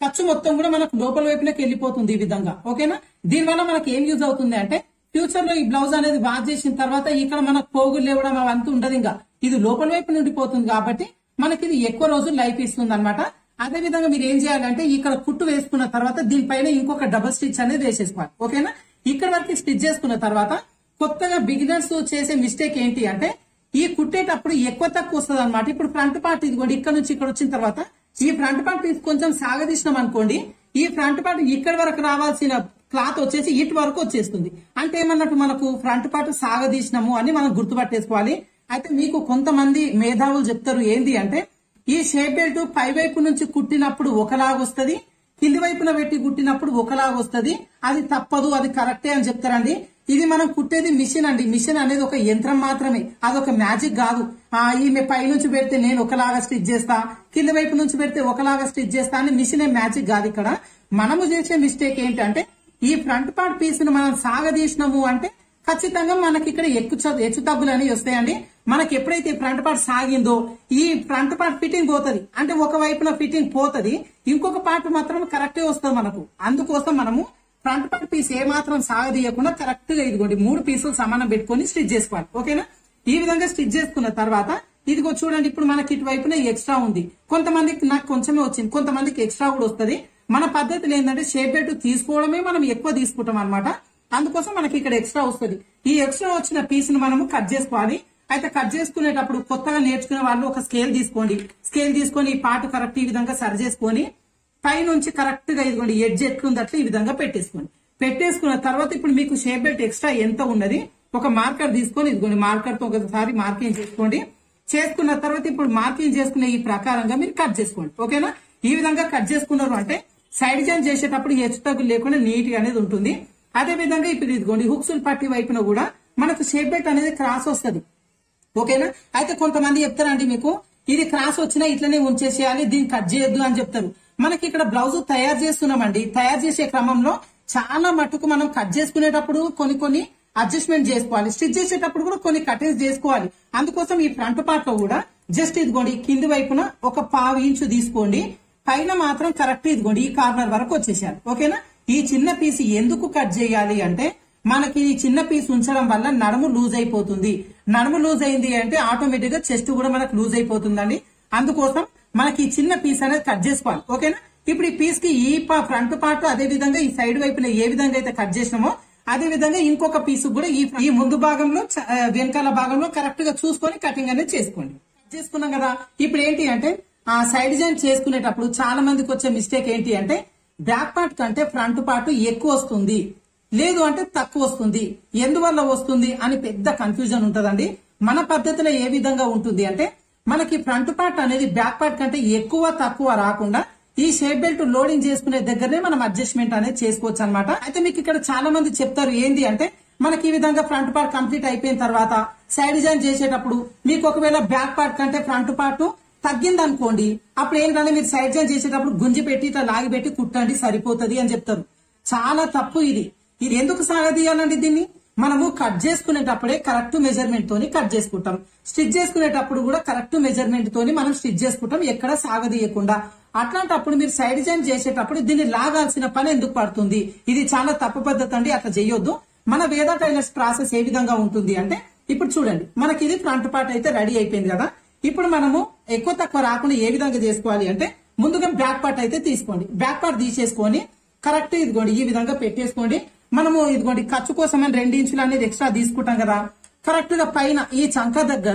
ఖర్చు మొత్తం కూడా మనకు లోపల వైపునకి వెళ్ళిపోతుంది ఈ విధంగా. ఓకేనా, దీనివల్ల మనకి ఏం యూజ్ అవుతుంది అంటే ఫ్యూచర్ లో ఈ బ్లౌజ్ అనేది వాష్ చేసిన తర్వాత ఇక్కడ మనకు పోగులు లేవడం అవంతా ఉండదు, ఇంకా ఇది లోపల వైపు నుండిపోతుంది కాబట్టి మనకి ఇది ఎక్కువ రోజులు లైఫ్ ఇస్తుంది అనమాట. అదే విధంగా మీరు ఏం చేయాలంటే ఇక్కడ కుట్టు వేసుకున్న తర్వాత దీనిపైన ఇంకొక డబుల్ స్టిచ్ అనేది వేసేసుకోవాలి. ఓకేనా, ఇక్కడ వరకు స్టిచ్ చేసుకున్న తర్వాత కొత్తగా బిగినర్స్ చేసే మిస్టేక్ ఏంటి అంటే ఈ కుట్టేటప్పుడు ఎక్కువ తక్కువ వస్తుంది అనమాట. ఇప్పుడు ఫ్రంట్ పార్ట్ ఇది కూడా ఇక్కడ నుంచి ఇక్కడ వచ్చిన తర్వాత ఈ ఫ్రంట్ పార్ట్ కొంచెం సాగదీసినాం అనుకోండి, ఈ ఫ్రంట్ పార్ట్ ఇక్కడ వరకు రావాల్సిన క్లాత్ వచ్చేసి ఇటు వరకు వచ్చేస్తుంది. అంటే ఏమన్నట్టు మనకు ఫ్రంట్ పార్ట్ సాగదీసినాము అని మనం గుర్తుపట్టేసుకోవాలి. అయితే మీకు కొంతమంది మేధావులు చెప్తారు ఏంది అంటే ఈ షేప్ బెల్ట్ పై వైపు నుంచి కుట్టినప్పుడు ఒకలాగొస్తుంది, కింది వైపున పెట్టి కుట్టినప్పుడు ఒకలాగొస్తుంది, అది తప్పదు, అది కరెక్టే అని చెప్తారండి. ఇది మనం కుట్టేది మిషన్ అండి. మిషన్ అనేది ఒక యంత్రం మాత్రమే, అదొక మ్యాజిక్ కాదు. ఈమె పై నుంచి పెడితే నేను ఒకలాగా స్టిచ్ చేస్తా, కింది వైపు నుంచి పెడితే ఒకలాగా స్టిచ్ చేస్తా అని మిషన్ మ్యాజిక్ కాదు. ఇక్కడ మనము చేసే మిస్టేక్ ఏంటంటే ఈ ఫ్రంట్ పార్ట్ పీస్ ను మనం సాగదీసినాము అంటే ఖచ్చితంగా మనకి ఇక్కడ హెచ్చు తగ్గులు అనేవి వస్తాయండి. మనకి ఎప్పుడైతే ఫ్రంట్ పార్ట్ సాగిందో ఈ ఫ్రంట్ పార్ట్ ఫిట్టింగ్ పోతుంది, అంటే ఒక వైపున ఫిట్టింగ్ పోతుంది, ఇంకొక పార్ట్ మాత్రం కరెక్టే వస్తుంది మనకు. అందుకోసం మనము ఫ్రంట్ పార్ట్ పీస్ ఏ మాత్రం సాగదీయకుండా కరెక్ట్ గా ఇదిగోండి 3 పీసులు సమానం పెట్టుకుని స్టిచ్ చేసుకోవాలి. ఓకేనా, ఈ విధంగా స్టిచ్ చేసుకున్న తర్వాత ఇదిగో చూడండి, ఇప్పుడు మనకి ఇటువైపున ఎక్స్ట్రా ఉంది. కొంతమందికి నాకు కొంచెమే వచ్చింది, కొంతమందికి ఎక్స్ట్రా కూడా వస్తుంది. మన పద్ధతులు ఏంటంటే షేప్ బెల్ట్ తీసుకోవడమే మనం ఎక్కువ తీసుకుంటాం అనమాట. అందుకోసం మనకి ఇక్కడ ఎక్స్ట్రా వస్తుంది. ఈ ఎక్స్ట్రా వచ్చిన పీస్ ను మనము కట్ చేసుకోవాలి. అయితే కట్ చేసుకునేటప్పుడు కొత్తగా నేర్చుకునే వాళ్ళు ఒక స్కేల్ తీసుకోండి. స్కేల్ తీసుకొని ఈ పార్ట్ కరెక్ట్ ఈ విధంగా సరి చేసుకొని పై నుంచి కరెక్ట్ గా ఇదిగోండి ఎడ్జ్ ఎట్లుంది అట్లా ఈ విధంగా పెట్టేసుకోండి. పెట్టేసుకున్న తర్వాత ఇప్పుడు మీకు షేప్ బెల్ట్ ఎక్స్ట్రా ఎంత ఉన్నది ఒక మార్కర్ తీసుకొని ఇదిగోండి మార్కర్ తో ఒకసారి మార్కింగ్ చేసుకోండి. చేసుకున్న తర్వాత ఇప్పుడు మార్కింగ్ చేసుకునే ఈ ప్రకారంగా మీరు కట్ చేసుకోండి. ఓకేనా, ఈ విధంగా కట్ చేసుకున్నారు అంటే సైడ్ జాయిన్ చేసేటప్పుడు హెచ్చు తగ్గులు లేకుండా నీట్ గా అనేది ఉంటుంది. అదే విధంగా ఇప్పుడు ఇదిగోండి హుక్సులు పట్టి వైపున కూడా మనకు షేప్ బెల్ట్ అనేది క్రాస్ వస్తుంది. ఓకేనా, అయితే కొంతమంది చెప్తారండి మీకు ఇది క్రాస్ వచ్చినా ఇట్లనే ఉంచేసేయాలి, దీన్ని కట్ చేయొద్దు అని చెప్తారు. మనకి ఇక్కడ బ్లౌజ్ తయారు చేస్తున్నామండి. తయారు చేసే క్రమంలో చాలా మటుకు మనం కట్ చేసుకునేటప్పుడు కొన్ని అడ్జస్ట్మెంట్ చేసుకోవాలి, స్టిచ్ చేసేటప్పుడు కూడా కొన్ని కటింగ్స్ చేసుకోవాలి. అందుకోసం ఈ ఫ్రంట్ పార్ట్ లో కూడా జస్ట్ ఇదిగోండి కింది వైపున ఒక 1/2 ఇంచు తీసుకోండి, పైన మాత్రం కరెక్ట్ ఇదిగోండి ఈ కార్నర్ వరకు వచ్చేసారు. ఓకేనా, ఈ చిన్న పీస్ ఎందుకు కట్ చేయాలి అంటే మనకి ఈ చిన్న పీస్ ఉంచడం వల్ల నడుము లూజ్ అయిపోతుంది. నడుము లూజ్ అయింది అంటే ఆటోమేటిక్ గా చెస్ట్ కూడా మనకు లూజ్ అయిపోతుందండి. అందుకోసం మనకి ఈ చిన్న పీస్ అనేది కట్ చేసుకోవాలి. ఓకేనా, ఇప్పుడు ఈ పీస్ కి ఈ ఫ్రంట్ పార్ట్ అదే విధంగా ఈ సైడ్ వైపున ఏ విధంగా అయితే కట్ చేసినామో అదే విధంగా ఇంకొక పీస్ కూడా ఈ ముందు భాగంలో వెనకాల భాగంలో కరెక్ట్ గా చూసుకొని కటింగ్ అనేది చేసుకోండి. కట్ చేసుకున్నాం కదా, ఇప్పుడు ఏంటి అంటే ఆ సైడ్ జాయిన్ చేసుకునేటప్పుడు చాలా మందికి వచ్చే మిస్టేక్ ఏంటి అంటే బ్యాక్ పార్ట్ కంటే ఫ్రంట్ పార్ట్ ఎక్కువ వస్తుంది, లేదు అంటే తక్కువ వస్తుంది, ఎందువల్ల వస్తుంది అని పెద్ద కన్ఫ్యూజన్ ఉంటదండి. మన పద్ధతిలో ఏ విధంగా ఉంటుంది అంటే మనకి ఫ్రంట్ పార్ట్ అనేది బ్యాక్ పార్ట్ కంటే ఎక్కువ తక్కువ రాకుండా ఈ షేప్ బెల్ట్ లోడింగ్ చేసుకునే దగ్గరనే మనం అడ్జస్ట్మెంట్ అనేది చేసుకోవచ్చు అనమాట. అయితే మీకు ఇక్కడ చాలా మంది చెప్తారు ఏంది అంటే మనకి ఈ విధంగా ఫ్రంట్ పార్ట్ కంప్లీట్ అయిపోయిన తర్వాత సైడ్ జాయిన్ చేసేటప్పుడు మీకు ఒకవేళ బ్యాక్ పార్ట్ కంటే ఫ్రంట్ పార్ట్ తగ్గింది అనుకోండి, అప్పుడు ఏంటంటే మీరు సైడ్ జాయిన్ చేసేటప్పుడు గుంజి పెట్టి ఇట్లా లాగి పెట్టి కుట్టండి సరిపోతుంది అని చెప్తారు. చాలా తప్పు ఇది. ఇది ఎందుకు సాగదీయాలండి? దీన్ని మనము కట్ చేసుకునేటప్పుడే కరెక్ట్ మెజర్మెంట్ తోని కట్ చేసుకుంటాం, స్టిచ్ చేసుకునేటప్పుడు కూడా కరెక్ట్ మెజర్మెంట్ తోని మనం స్టిచ్ చేసుకుంటాం, ఎక్కడ సాగదీయకుండా. అట్లాంటప్పుడు మీరు సైడ్ జాయిన్ చేసేటప్పుడు దీన్ని లాగాల్సిన పని ఎందుకు పడుతుంది? ఇది చాలా తప్పు పద్ధతి అండి, అట్లా చేయొద్దు. మన వేద టైలర్స్ ప్రాసెస్ ఏ విధంగా ఉంటుంది అంటే ఇప్పుడు చూడండి, మనకి ఇది ఫ్రంట్ పార్ట్ అయితే రెడీ అయిపోయింది కదా. ఇప్పుడు మనము ఎక్కువ తక్కువ రాకుండా ఏ విధంగా చేసుకోవాలి అంటే ముందుగా బ్యాక్ పార్ట్ అయితే తీసుకోండి. బ్యాక్ పార్ట్ తీసేసుకొని కరెక్ట్ ఇదిగోండి ఈ విధంగా పెట్టేసుకోండి. మనము ఇదిగోండి ఖర్చు కోసం 2 ఇంచులు అనేది ఎక్స్ట్రా తీసుకుంటాం కదా, కరెక్ట్ గా పైన ఈ చంక దగ్గర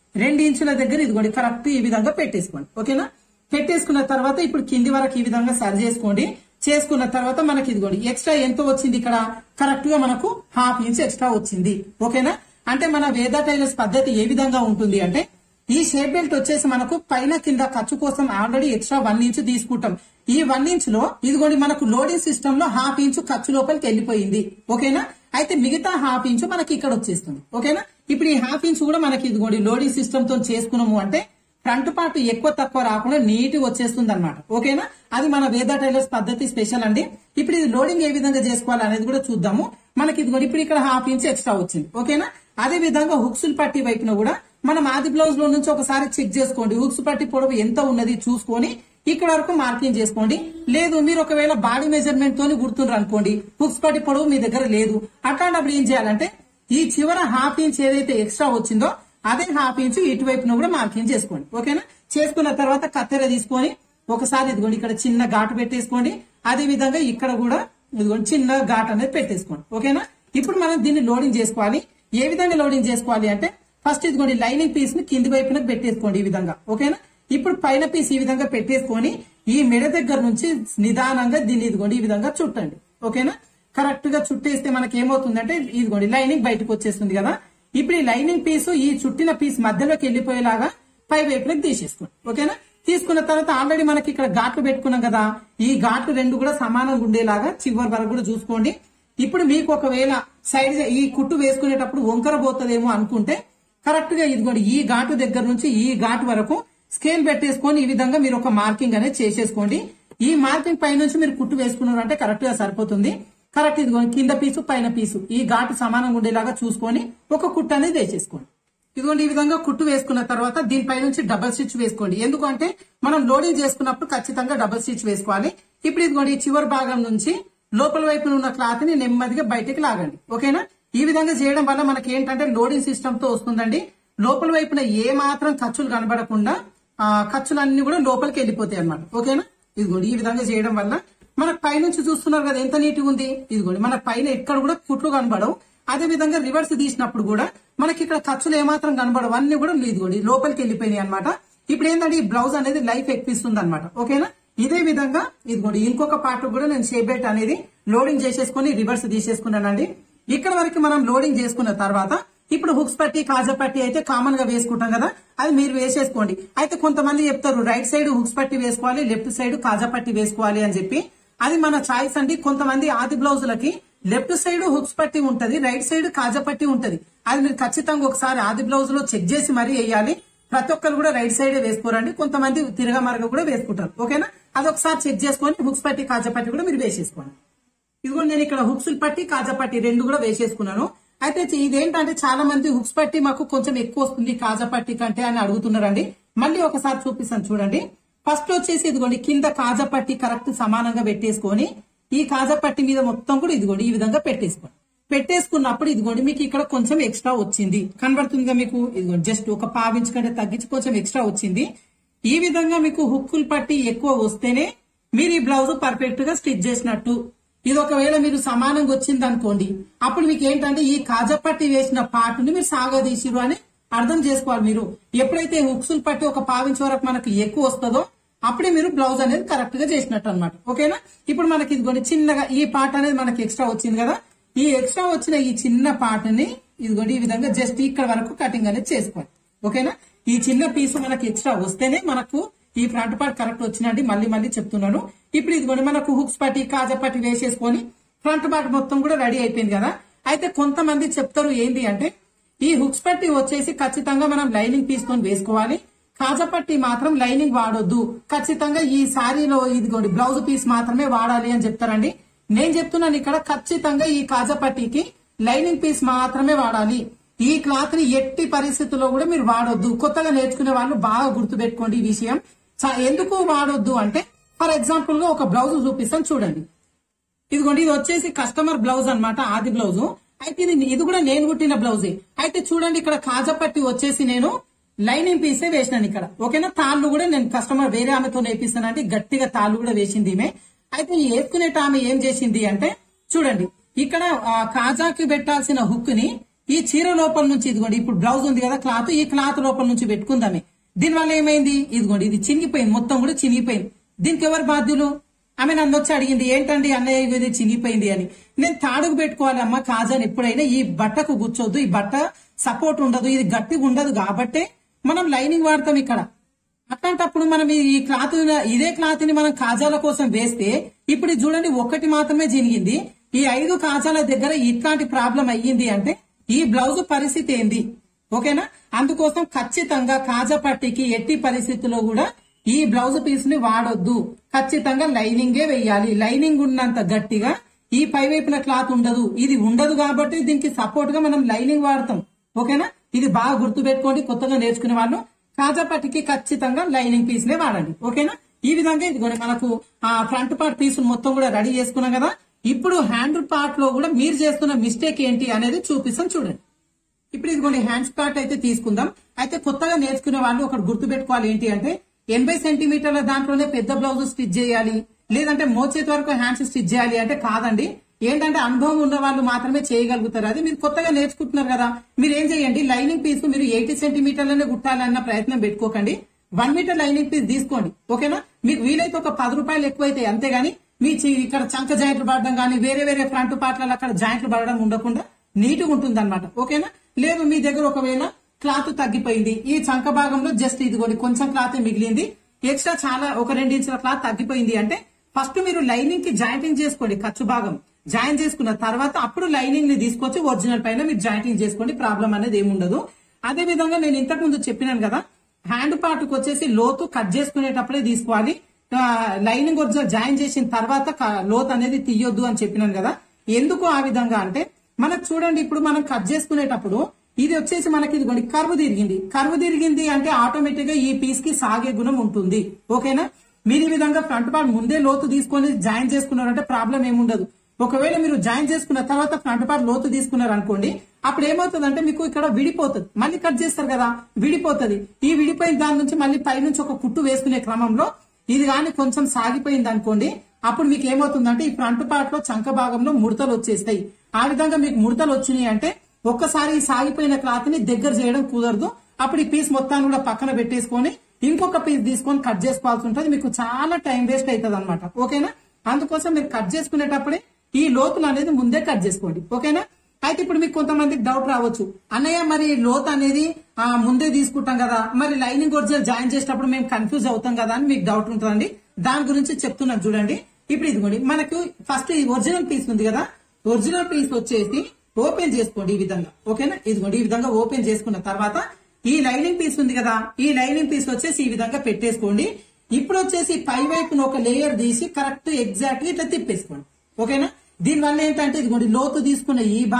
2 ఇంచుల దగ్గర ఇదిగోండి కరెక్ట్ ఈ విధంగా పెట్టేసుకోండి. ఓకేనా, పెట్టేసుకున్న తర్వాత ఇప్పుడు కింది వరకు ఈ విధంగా సరి చేసుకోండి. చేసుకున్న తర్వాత మనకి ఇదిగోండి ఎక్స్ట్రా ఎంత వచ్చింది ఇక్కడ కరెక్ట్ గా మనకు 1/2 ఇంచ్ ఎక్స్ట్రా వచ్చింది. ఓకేనా, అంటే మన వేద టైలర్స్ పద్ధతి ఏ విధంగా ఉంటుంది అంటే ఈ షేప్ బెల్ట్ వచ్చేసి మనకు పైన కింద ఖర్చు కోసం ఆల్రెడీ ఎక్స్ట్రా 1 ఇంచ్ తీసుకుంటాం. ఈ 1 ఇంచ్ లో ఇదిగోండి మనకు లోడింగ్ సిస్టమ్ లో 1/2 ఇంచ్ ఖర్చు లోపలికి వెళ్ళిపోయింది. ఓకేనా, అయితే మిగతా 1/2 ఇంచ్ మనకి ఇక్కడ వచ్చేస్తుంది. ఓకేనా, ఇప్పుడు ఈ 1/2 ఇంచ్ కూడా మనకి ఇదిగోండి లోడింగ్ సిస్టమ్ తో చేసుకున్నాము అంటే ఫ్రంట్ పార్ట్ ఎక్కువ తక్కువ రాకుండా నీట్ గా వచ్చేస్తుంది అనమాట. ఓకేనా, అది మన వేద టైలర్స్ పద్ధతి స్పెషల్ అండి. ఇప్పుడు ఇది లోడింగ్ ఏ విధంగా చేసుకోవాలి అనేది కూడా చూద్దాము. మనకి ఇదిగోండి ఇప్పుడు ఇక్కడ 1/2 ఇంచ్ ఎక్స్ట్రా వచ్చింది. ఓకేనా, అదే విధంగా హుక్సులు పట్టి వైపున కూడా మనం ఆది బ్లౌజ్ లో నుంచి ఒకసారి చెక్ చేసుకోండి. హుక్స్ పట్టి పొడవు ఎంత ఉన్నది చూసుకొని ఇక్కడ వరకు మార్కింగ్ చేసుకోండి. లేదు మీరు ఒకవేళ బాడీ మెజర్మెంట్ తోని కుడుతున్నారు అనుకోండి, హుక్స్ పట్టి పొడవు మీ దగ్గర లేదు, అట్లాంటప్పుడు ఏం చేయాలంటే ఈ చివర ½ ఇంచ్ ఏదైతే ఎక్స్ట్రా వచ్చిందో అదే ½ ఇంచ్ ఇటువైపును కూడా మార్కింగ్ చేసుకోండి. ఓకేనా? చేసుకున్న తర్వాత కత్తెర తీసుకొని ఒకసారి ఇదిగోండి ఇక్కడ చిన్న ఘాటు పెట్టేసుకోండి. అదే విధంగా ఇక్కడ కూడా ఇదిగోండి చిన్న ఘాట్ అనేది పెట్టేసుకోండి. ఓకేనా? ఇప్పుడు మనం దీన్ని లోడింగ్ చేసుకోవాలి. ఏ విధంగా లోడింగ్ చేసుకోవాలి అంటే ఫస్ట్ ఇదిగోండి లైనింగ్ పీస్ ని కింది వైపున పెట్టేసుకోండి ఈ విధంగా. ఓకేనా? ఇప్పుడు పైన పీస్ ఈ విధంగా పెట్టేసుకొని ఈ మెడ దగ్గర నుంచి నిదానంగా దీన్ని ఇదిగోండి ఈ విధంగా చుట్టండి. ఓకేనా? కరెక్ట్ గా చుట్టేస్తే మనకి ఏమవుతుందంటే ఇదిగోండి లైనింగ్ బయటకు వచ్చేస్తుంది కదా. ఇప్పుడు ఈ లైనింగ్ పీస్ ఈ చుట్టిన పీస్ మధ్యలోకి వెళ్లిపోయేలాగా పై వైపులకు తీసేసుకోండి. ఓకేనా? తీసుకున్న తర్వాత ఆల్రెడీ మనకి ఇక్కడ ఘాట్లు పెట్టుకున్నాం కదా, ఈ ఘాట్లు రెండు కూడా సమానంగా ఉండేలాగా చివరి వరకు కూడా చూసుకోండి. ఇప్పుడు మీకు ఒకవేళ సైడ్ ఈ కుట్టు వేసుకునేటప్పుడు వంకర పోతుందేమో అనుకుంటే కరెక్ట్ గా ఇదిగోండి ఈ ఘాటు దగ్గర నుంచి ఈ ఘాటు వరకు స్కేల్ పెట్టేసుకొని ఈ విధంగా మీరు ఒక మార్కింగ్ అనేది చేసేసుకోండి. ఈ మార్కింగ్ పై నుంచి మీరు కుట్టు వేసుకున్నారు అంటే కరెక్ట్ గా సరిపోతుంది. కరెక్ట్ ఇదిగోండి కింద పీసు పైన పీసు ఈ ఘాటు సమానంగా ఉండేలాగా చూసుకొని ఒక కుట్టు అనేది వేసేసుకోండి. ఇదిగోండి ఈ విధంగా కుట్టు వేసుకున్న తర్వాత దీనిపై నుంచి డబల్ స్టిచ్ వేసుకోండి. ఎందుకంటే మనం లోడింగ్ చేసుకున్నప్పుడు ఖచ్చితంగా డబల్ స్టిచ్ వేసుకోవాలి. ఇప్పుడు ఇదిగోండి ఈ చివరి భాగం నుంచి లోపల వైపున ఉన్న క్లాత్ ని నెమ్మదిగా బయటకి లాగండి. ఓకేనా? ఈ విధంగా చేయడం వల్ల మనకి ఏంటంటే లోడింగ్ సిస్టమ్ తో వస్తుందండి. లోపల వైపున ఏ మాత్రం ఖర్చులు కనబడకుండా ఖర్చులన్నీ కూడా లోపలికి వెళ్ళిపోతాయి అన్నమాట. ఓకేనా? ఇదిగోండి ఈ విధంగా చేయడం వల్ల మనకు పైనుంచి చూస్తున్నారు కదా ఎంత నీట్గా ఉంది. ఇదిగోండి మన పైన ఎక్కడ కూడా కుట్లు కనబడవు. అదే విధంగా రివర్స్ తీసినప్పుడు కూడా మనకి ఇక్కడ ఖర్చులు ఏమాత్రం కనబడవు, అన్ని కూడా ఇదిగోండి లోపలికి వెళ్ళిపోయినాయి అనమాట. ఇప్పుడు ఏంటంటే ఈ బ్లౌజ్ అనేది లైఫ్ ఎక్కిస్తుంది అనమాట. ఓకేనా? ఇదే విధంగా ఇదిగోండి ఇంకొక పార్ట్ కూడా నేను షేప్ బెల్ట్ అనేది లోడింగ్ చేసేసుకుని రివర్స్ తీసేసుకున్నానండి. ఇక్కడ వరకు మనం లోడింగ్ చేసుకున్న తర్వాత ఇప్పుడు హుక్స్ పట్టి కాజా పట్టి అయితే కామన్ గా వేసుకుంటాం కదా, అది మీరు వేసేసుకోండి. అయితే కొంతమంది చెప్తారు రైట్ సైడ్ హుక్స్ పట్టి వేసుకోవాలి, లెఫ్ట్ సైడ్ కాజా పట్టి వేసుకోవాలి అని చెప్పి. అది మన చాయిస్ అండి. కొంతమంది ఆది బ్లౌజులకి లెఫ్ట్ సైడ్ హుక్స్ పట్టి ఉంటది, రైట్ సైడ్ కాజా పట్టి ఉంటది. అది మీరు ఖచ్చితంగా ఒకసారి ఆది బ్లౌజ్ లో చెక్ చేసి మరీ వేయాలి. ప్రతి ఒక్కరు కూడా రైట్ సైడ్ వేసుకోరండి, కొంతమంది తిరగమరగ కూడా వేసుకుంటారు. ఓకేనా? అదొకసారి చెక్ చేసుకొని హుక్స్ పట్టి కాజా పట్టి కూడా మీరు వేసేసుకోండి. ఇదిగో నేను ఇక్కడ హుక్స్ పట్టి కాజా పట్టి రెండు కూడా వేసేసుకున్నాను. అయితే ఇదేంటంటే చాలా మంది హుక్స్ పట్టి మాకు కొంచెం ఎక్కువ వస్తుంది కాజా పట్టి కంటే అని అడుగుతున్నారండి. మళ్ళీ ఒకసారి చూపిస్తాను చూడండి. ఫస్ట్ వచ్చేసి ఇదిగోండి కింద కాజా పట్టి కరెక్ట్ సమానంగా పెట్టేసుకొని ఈ కాజా పట్టి మీద మొత్తం కూడా ఇదిగోండి ఈ విధంగా పెట్టేసుకోండి. పెట్టేసుకున్నప్పుడు ఇదిగోండి మీకు ఇక్కడ కొంచెం ఎక్స్ట్రా వచ్చింది కనబడుతుందిగా మీకు. ఇదిగోండి జస్ట్ ఒక పావించ్ కంటే తగ్గించి కొంచెం ఎక్స్ట్రా వచ్చింది. ఈ విధంగా మీకు హుక్కులు పట్టి ఎక్కువ వస్తేనే మీరు ఈ బ్లౌజ్ పర్ఫెక్ట్ గా స్టిచ్ చేసినట్టు. ఇది ఒకవేళ మీరు సమానంగా వచ్చింది అనుకోండి, అప్పుడు మీకు ఏంటంటే ఈ కాజా పట్టి వేసిన పార్ట్ని మీరు సాగదీసిరు అని అర్థం చేసుకోవాలి. మీరు ఎప్పుడైతే హుక్సులు పట్టి ఒక పావించ్ వరకు మనకు ఎక్కువ వస్తుందో అప్పుడే మీరు బ్లౌజ్ అనేది కరెక్ట్ గా చేసినట్టు అనమాట. ఓకేనా? ఇప్పుడు మనకి ఇదిగోండి చిన్నగా ఈ పార్ట్ అనేది మనకి ఎక్స్ట్రా వచ్చింది కదా, ఈ ఎక్స్ట్రా వచ్చిన ఈ చిన్న పార్ట్ ని ఇదిగోండి ఈ విధంగా జస్ట్ ఇక్కడ వరకు కటింగ్ అనేది చేసుకోవాలి. ఓకేనా? ఈ చిన్న పీస్ మనకి ఎక్స్ట్రా వస్తేనే మనకు ఈ ఫ్రంట్ పార్ట్ కరెక్ట్ వచ్చినట్టు మళ్ళీ మళ్ళీ చెప్తున్నాను. ఇప్పుడు ఇదిగోండి మనకు హుక్స్ పట్టి కాజా పట్టి వేసేసుకొని ఫ్రంట్ పార్ట్ మొత్తం కూడా రెడీ అయిపోయింది కదా. అయితే కొంతమంది చెప్తారు ఏంటి అంటే ఈ హుక్స్ పట్టి వచ్చేసి ఖచ్చితంగా మనం లైనింగ్ పీస్ తో వేసుకోవాలి, కాజా పట్టి మాత్రం లైనింగ్ వాడొద్దు, ఖచ్చితంగా ఈ శారీలో ఇదిగోండి బ్లౌజ్ పీస్ మాత్రమే వాడాలి అని చెప్తారండి. నేను చెప్తున్నాను ఇక్కడ ఖచ్చితంగా ఈ కాజా పట్టికి లైనింగ్ పీస్ మాత్రమే వాడాలి. ఈ క్లాత్ ని ఎట్టి పరిస్థితుల్లో కూడా మీరు వాడొద్దు. కొత్తగా నేర్చుకునే వాళ్ళు బాగా గుర్తుపెట్టుకోండి ఈ విషయం. ఎందుకు వాడొద్దు అంటే ఫర్ ఎగ్జాంపుల్ గా ఒక బ్లౌజ్ చూపిస్తాను చూడండి. ఇదిగోండి ఇది వచ్చేసి కస్టమర్ బ్లౌజ్ అన్నమాట, ఆది బ్లౌజ్. అయితే ఇది కూడా నేను కుట్టిన బ్లౌజే. అయితే చూడండి ఇక్కడ కాజా పట్టి వచ్చేసి నేను లైనింగ్ పీసే వేసినాను ఇక్కడ. ఓకేనా? తాళ్ళు కూడా నేను కస్టమర్ వేరే ఆమెతో నేర్పిస్తానంటే గట్టిగా తాళ్ళు కూడా వేసింది ఈమె. అయితే వేసుకునేట ఆమె ఏం చేసింది అంటే చూడండి ఇక్కడ కాజాకి పెట్టాల్సిన హుక్ ని ఈ చీర లోపల నుంచి ఇదిగోండి ఇప్పుడు బ్లౌజ్ ఉంది కదా క్లాత్, ఈ క్లాత్ లోపల నుంచి పెట్టుకుందామే. దీనివల్ల ఏమైంది ఇదిగోండి ఇది చినిగిపోయింది, మొత్తం కూడా చినిగిపోయింది. దీనికి ఎవరు బాధ్యులు? ఆమె నన్ను వచ్చి అడిగింది ఏంటండి అన్నయ్య ఇది చినిగిపోయింది అని. నేను తాడుకు పెట్టుకోవాలి అమ్మ కాజాని, ఎప్పుడైనా ఈ బట్టకు కూర్చోద్దు, ఈ బట్ట సపోర్ట్ ఉండదు, ఇది గట్టిగా ఉండదు కాబట్టే మనం లైనింగ్ వాడతాం ఇక్కడ. అట్లాంటప్పుడు మనం ఈ క్లాత్ ఇదే క్లాత్ ని మనం కాజాల కోసం వేస్తే ఇప్పుడు చూడండి ఒకటి మాత్రమే చినిగింది, ఈ 5 కాజాల దగ్గర ఇట్లాంటి ప్రాబ్లం అయ్యింది అంటే ఈ బ్లౌజ్ పరిస్థితి ఏంది? ఓకేనా? అందుకోసం ఖచ్చితంగా కాజా పట్టికి ఎట్టి పరిస్థితుల్లో కూడా ఈ బ్లౌజ్ పీస్ ని వాడొద్దు, ఖచ్చితంగా లైనింగే వేయాలి. లైనింగ్ ఉన్నంత గట్టిగా ఈ పై వైపున క్లాత్ ఉండదు, ఇది ఉండదు కాబట్టి దీనికి సపోర్ట్ గా మనం లైనింగ్ వాడతాం. ఓకేనా? ఇది బాగా గుర్తుపెట్టుకోండి కొత్తగా నేర్చుకునే వాళ్ళు. కాజా పట్టికి ఖచ్చితంగా లైనింగ్ పీస్ నే వాడండి. ఓకేనా? ఈ విధంగా ఇదిగోండి మనకు ఫ్రంట్ పార్ట్ పీస్ మొత్తం కూడా రెడీ చేసుకున్నాం కదా. ఇప్పుడు హ్యాండిల్ పార్ట్ లో కూడా మీరు చేస్తున్న మిస్టేక్ ఏంటి అనేది చూపిస్తాం చూడండి. ఇప్పుడు ఇదిగోండి హ్యాండ్స్ పార్ట్ అయితే తీసుకుందాం. అయితే కొత్తగా నేర్చుకునే వాళ్ళు ఒకటి గుర్తు పెట్టుకోవాలి ఏంటి అంటే 80 సెంటీమీటర్ల దాంట్లోనే పెద్ద బ్లౌజ్ స్టిచ్ చేయాలి, లేదంటే మోచేతి వరకు హ్యాండ్స్ స్టిచ్ చేయాలి అంటే కాదండి. ఏంటంటే అనుభవం ఉన్న వాళ్ళు మాత్రమే చేయగలుగుతారు. అది మీరు కొత్తగా నేర్చుకుంటున్నారు కదా, మీరు ఏం చేయండి, లైనింగ్ పీస్ మీరు 80 సెంటీమీటర్లనే కుట్టాలన్న ప్రయత్నం పెట్టుకోకండి. 1 మీటర్ లైనింగ్ పీస్ తీసుకోండి. ఓకేనా, మీకు వీలైతే ఒక 10 రూపాయలు ఎక్కువైతే అంతేగాని మీ ఇక్కడ చంక జాయింట్లు పడడం కానీ వేరే వేరే ఫ్రంట్ పార్ట్లలో అక్కడ జాయింట్లు పడడం ఉండకుండా నీట్ గా ఉంటుంది అనమాట. ఓకేనా, లేదు మీ దగ్గర ఒకవేళ క్లాత్ తగ్గిపోయింది, ఈ చంక భాగంలో జస్ట్ ఇదిగోండి కొంచెం క్లాత్ మిగిలింది, ఎక్స్ట్రా చాలా ఒక 2 ఇంచుల క్లాత్ తగ్గిపోయింది అంటే ఫస్ట్ మీరు లైనింగ్ కి జాయింటింగ్ చేసుకోండి. ఖర్చు భాగం జాయిన్ చేసుకున్న తర్వాత అప్పుడు లైనింగ్ ని తీసుకొచ్చి ఒరిజినల్ పైన మీరు జాయింటింగ్ చేసుకోండి. ప్రాబ్లం అనేది ఏముండదు. అదే విధంగా నేను ఇంతకు ముందు చెప్పినాను కదా, హ్యాండ్ పార్ట్ కు వచ్చేసి లోతు కట్ చేసుకునేటప్పుడే తీసుకోవాలి. లైనింగ్ ఒరిజినల్ జాయిన్ చేసిన తర్వాత లోతు అనేది తీయొద్దు అని చెప్పినాను కదా. ఎందుకు ఆ విధంగా అంటే మనకు చూడండి, ఇప్పుడు మనం కట్ చేసుకునేటప్పుడు ఇది వచ్చేసి మనకి ఇదిగోండి కర్వ్ తిరిగింది అంటే ఆటోమేటిక్ గా ఈ పీస్ కి సాగే గుణం ఉంటుంది. ఓకేనా, మీరు ఈ విధంగా ఫ్రంట్ పార్ట్ ముందే లోతు తీసుకొని జాయిన్ చేసుకున్నారంటే ప్రాబ్లం ఏముండదు. ఒకవేళ మీరు జాయిన్ చేసుకున్న తర్వాత ఫ్రంట్ పార్ట్ లోతు తీసుకున్నారు అనుకోండి, అప్పుడు ఏమవుతుందంటే మీకు ఇక్కడ విడిపోతుంది. మళ్ళీ కట్ చేస్తారు కదా, విడిపోతుంది. ఈ విడిపోయిన దాని నుంచి మళ్ళీ పైనుంచి ఒక కుట్టు వేసుకునే క్రమంలో ఇది కానీ కొంచెం సాగిపోయింది అనుకోండి, అప్పుడు మీకు ఏమవుతుందంటే ఈ ఫ్రంట్ పార్ట్ లో చంక భాగంలో ముడతలు వచ్చేస్తాయి. ఆ విధంగా మీకు ముడతలు వచ్చినాయి అంటే ఒక్కసారి ఈ సాగిపోయిన క్లాత్ ని దగ్గర చేయడం కుదరదు. అప్పుడు ఈ పీస్ మొత్తాన్ని కూడా పక్కన పెట్టేసుకొని ఇంకొక పీస్ తీసుకొని కట్ చేసుకోవాల్సి ఉంటుంది. మీకు చాలా టైం వేస్ట్ అవుతుంది అనమాట. ఓకేనా, అందుకోసం మీరు కట్ చేసుకునేటప్పుడే ఈ లోతులు అనేది ముందే కట్ చేసుకోండి. ఓకేనా, అయితే ఇప్పుడు మీకు కొంతమందికి డౌట్ రావచ్చు, అన్నయ్య మరి లోతు అనేది ముందే తీసుకుంటాం కదా, మరి లైనింగ్ ఒరిజినల్ జాయిన్ చేసేటప్పుడు మేము కన్ఫ్యూజ్ అవుతాం కదా అని మీకు డౌట్ ఉంటుందండి. దాని గురించి చెప్తున్నాను చూడండి. ఇప్పుడు ఇదిగోండి మనకు ఫస్ట్ ఈ ఒరిజినల్ పీస్ ఉంది కదా, ఒరిజినల్ పీస్ వచ్చేసి ఓపెన్ చేసుకోండి ఈ విధంగా. ఓకేనా, ఇదిగోండి ఈ విధంగా ఓపెన్ చేసుకున్న తర్వాత ఈ లైనింగ్ పీస్ ఉంది కదా, ఈ లైనింగ్ పీస్ వచ్చేసి ఈ విధంగా పెట్టేసుకోండి. ఇప్పుడు వచ్చేసి పై వైపున ఒక లేయర్ తీసి కరెక్ట్ ఎగ్జాక్ట్ ఇట్లా తిప్పేసుకోండి. ఓకేనా, దీనివల్ల ఏంటంటే ఇదిగోండి లోతు తీసుకున్న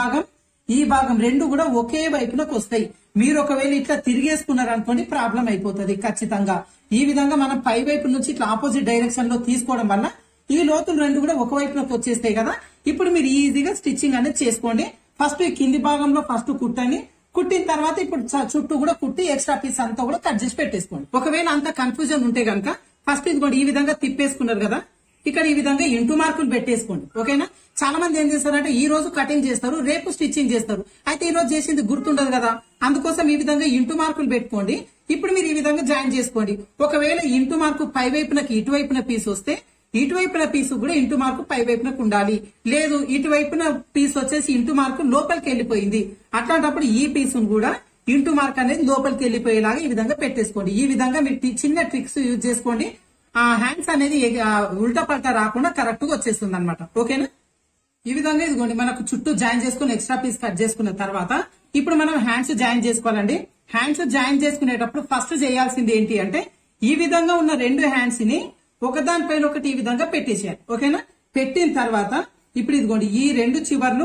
ఈ భాగం రెండు కూడా ఒకే వైపునకు వస్తాయి. మీరు ఒకవేళ ఇట్లా తిరిగేసుకున్నారు అనుకోండి ప్రాబ్లం అయిపోతుంది ఖచ్చితంగా. ఈ విధంగా మనం పై వైపు నుంచి ఇట్లా ఆపోజిట్ డైరెక్షన్ లో తీసుకోవడం వల్ల ఈ లోతులు రెండు కూడా ఒక వైపునకు వచ్చేస్తాయి కదా. ఇప్పుడు మీరు ఈజీగా స్టిచ్చింగ్ అనేది చేసుకోండి. ఫస్ట్ ఈ కింది భాగంలో ఫస్ట్ కుట్టండి, కుట్టిన తర్వాత ఇప్పుడు చుట్టూ కూడా కుట్టి ఎక్స్ట్రా పీస్ అంతా కూడా కట్ చేసి పెట్టేసుకోండి. ఒకవేళ అంత కన్ఫ్యూజన్ ఉంటే గనక ఫస్ట్ ఇది కూడా ఈ విధంగా తిప్పేసుకున్నారు కదా, ఇక్కడ ఈ విధంగా ఇంటూ మార్కులు పెట్టేసుకోండి. ఓకేనా, చాలా మంది ఏం చేస్తారంటే ఈ రోజు కటింగ్ చేస్తారు, రేపు స్టిచ్చింగ్ చేస్తారు. అయితే ఈ రోజు చేసింది గుర్తుండదు కదా, అందుకోసం ఈ విధంగా ఇంటూ మార్కులు పెట్టుకోండి. ఇప్పుడు మీరు ఈ విధంగా జాయిన్ చేసుకోండి. ఒకవేళ ఇంటూ మార్కు పై వైపునకి ఇటువైపున పీస్ వస్తే ఇటువైపున పీసు కూడా ఇంటూ మార్కు పై వైపునకు ఉండాలి. లేదు ఇటువైపున పీస్ వచ్చేసి ఇంటూ మార్కు లోపలికి వెళ్ళిపోయింది, అట్లాంటప్పుడు ఈ పీసును కూడా ఇంటూ మార్క్ అనేది లోపలికి వెళ్ళిపోయేలాగా ఈ విధంగా పెట్టేసుకోండి. ఈ విధంగా మీరు చిన్న ట్రిక్స్ యూజ్ చేసుకోండి. ఆ హ్యాండ్స్ అనేది ఉల్టా పల్టా రాకుండా కరెక్ట్ గా వచ్చేస్తుంది అనమాట. ఓకేనా, ఈ విధంగా ఇదిగోండి మనకు చుట్టూ జాయిన్ చేసుకుని ఎక్స్ట్రా పీస్ కట్ చేసుకున్న తర్వాత ఇప్పుడు మనం హ్యాండ్స్ జాయిన్ చేసుకోవాలండి. హ్యాండ్స్ జాయిన్ చేసుకునేటప్పుడు ఫస్ట్ చేయాల్సింది ఏంటి అంటే ఈ విధంగా ఉన్న రెండు హ్యాండ్స్ ని ఒకదానిపైన ఒకటి ఈ విధంగా పెట్టేసేయాలి. ఓకేనా, పెట్టిన తర్వాత ఇప్పుడు ఇదిగోండి ఈ రెండు చివర్లు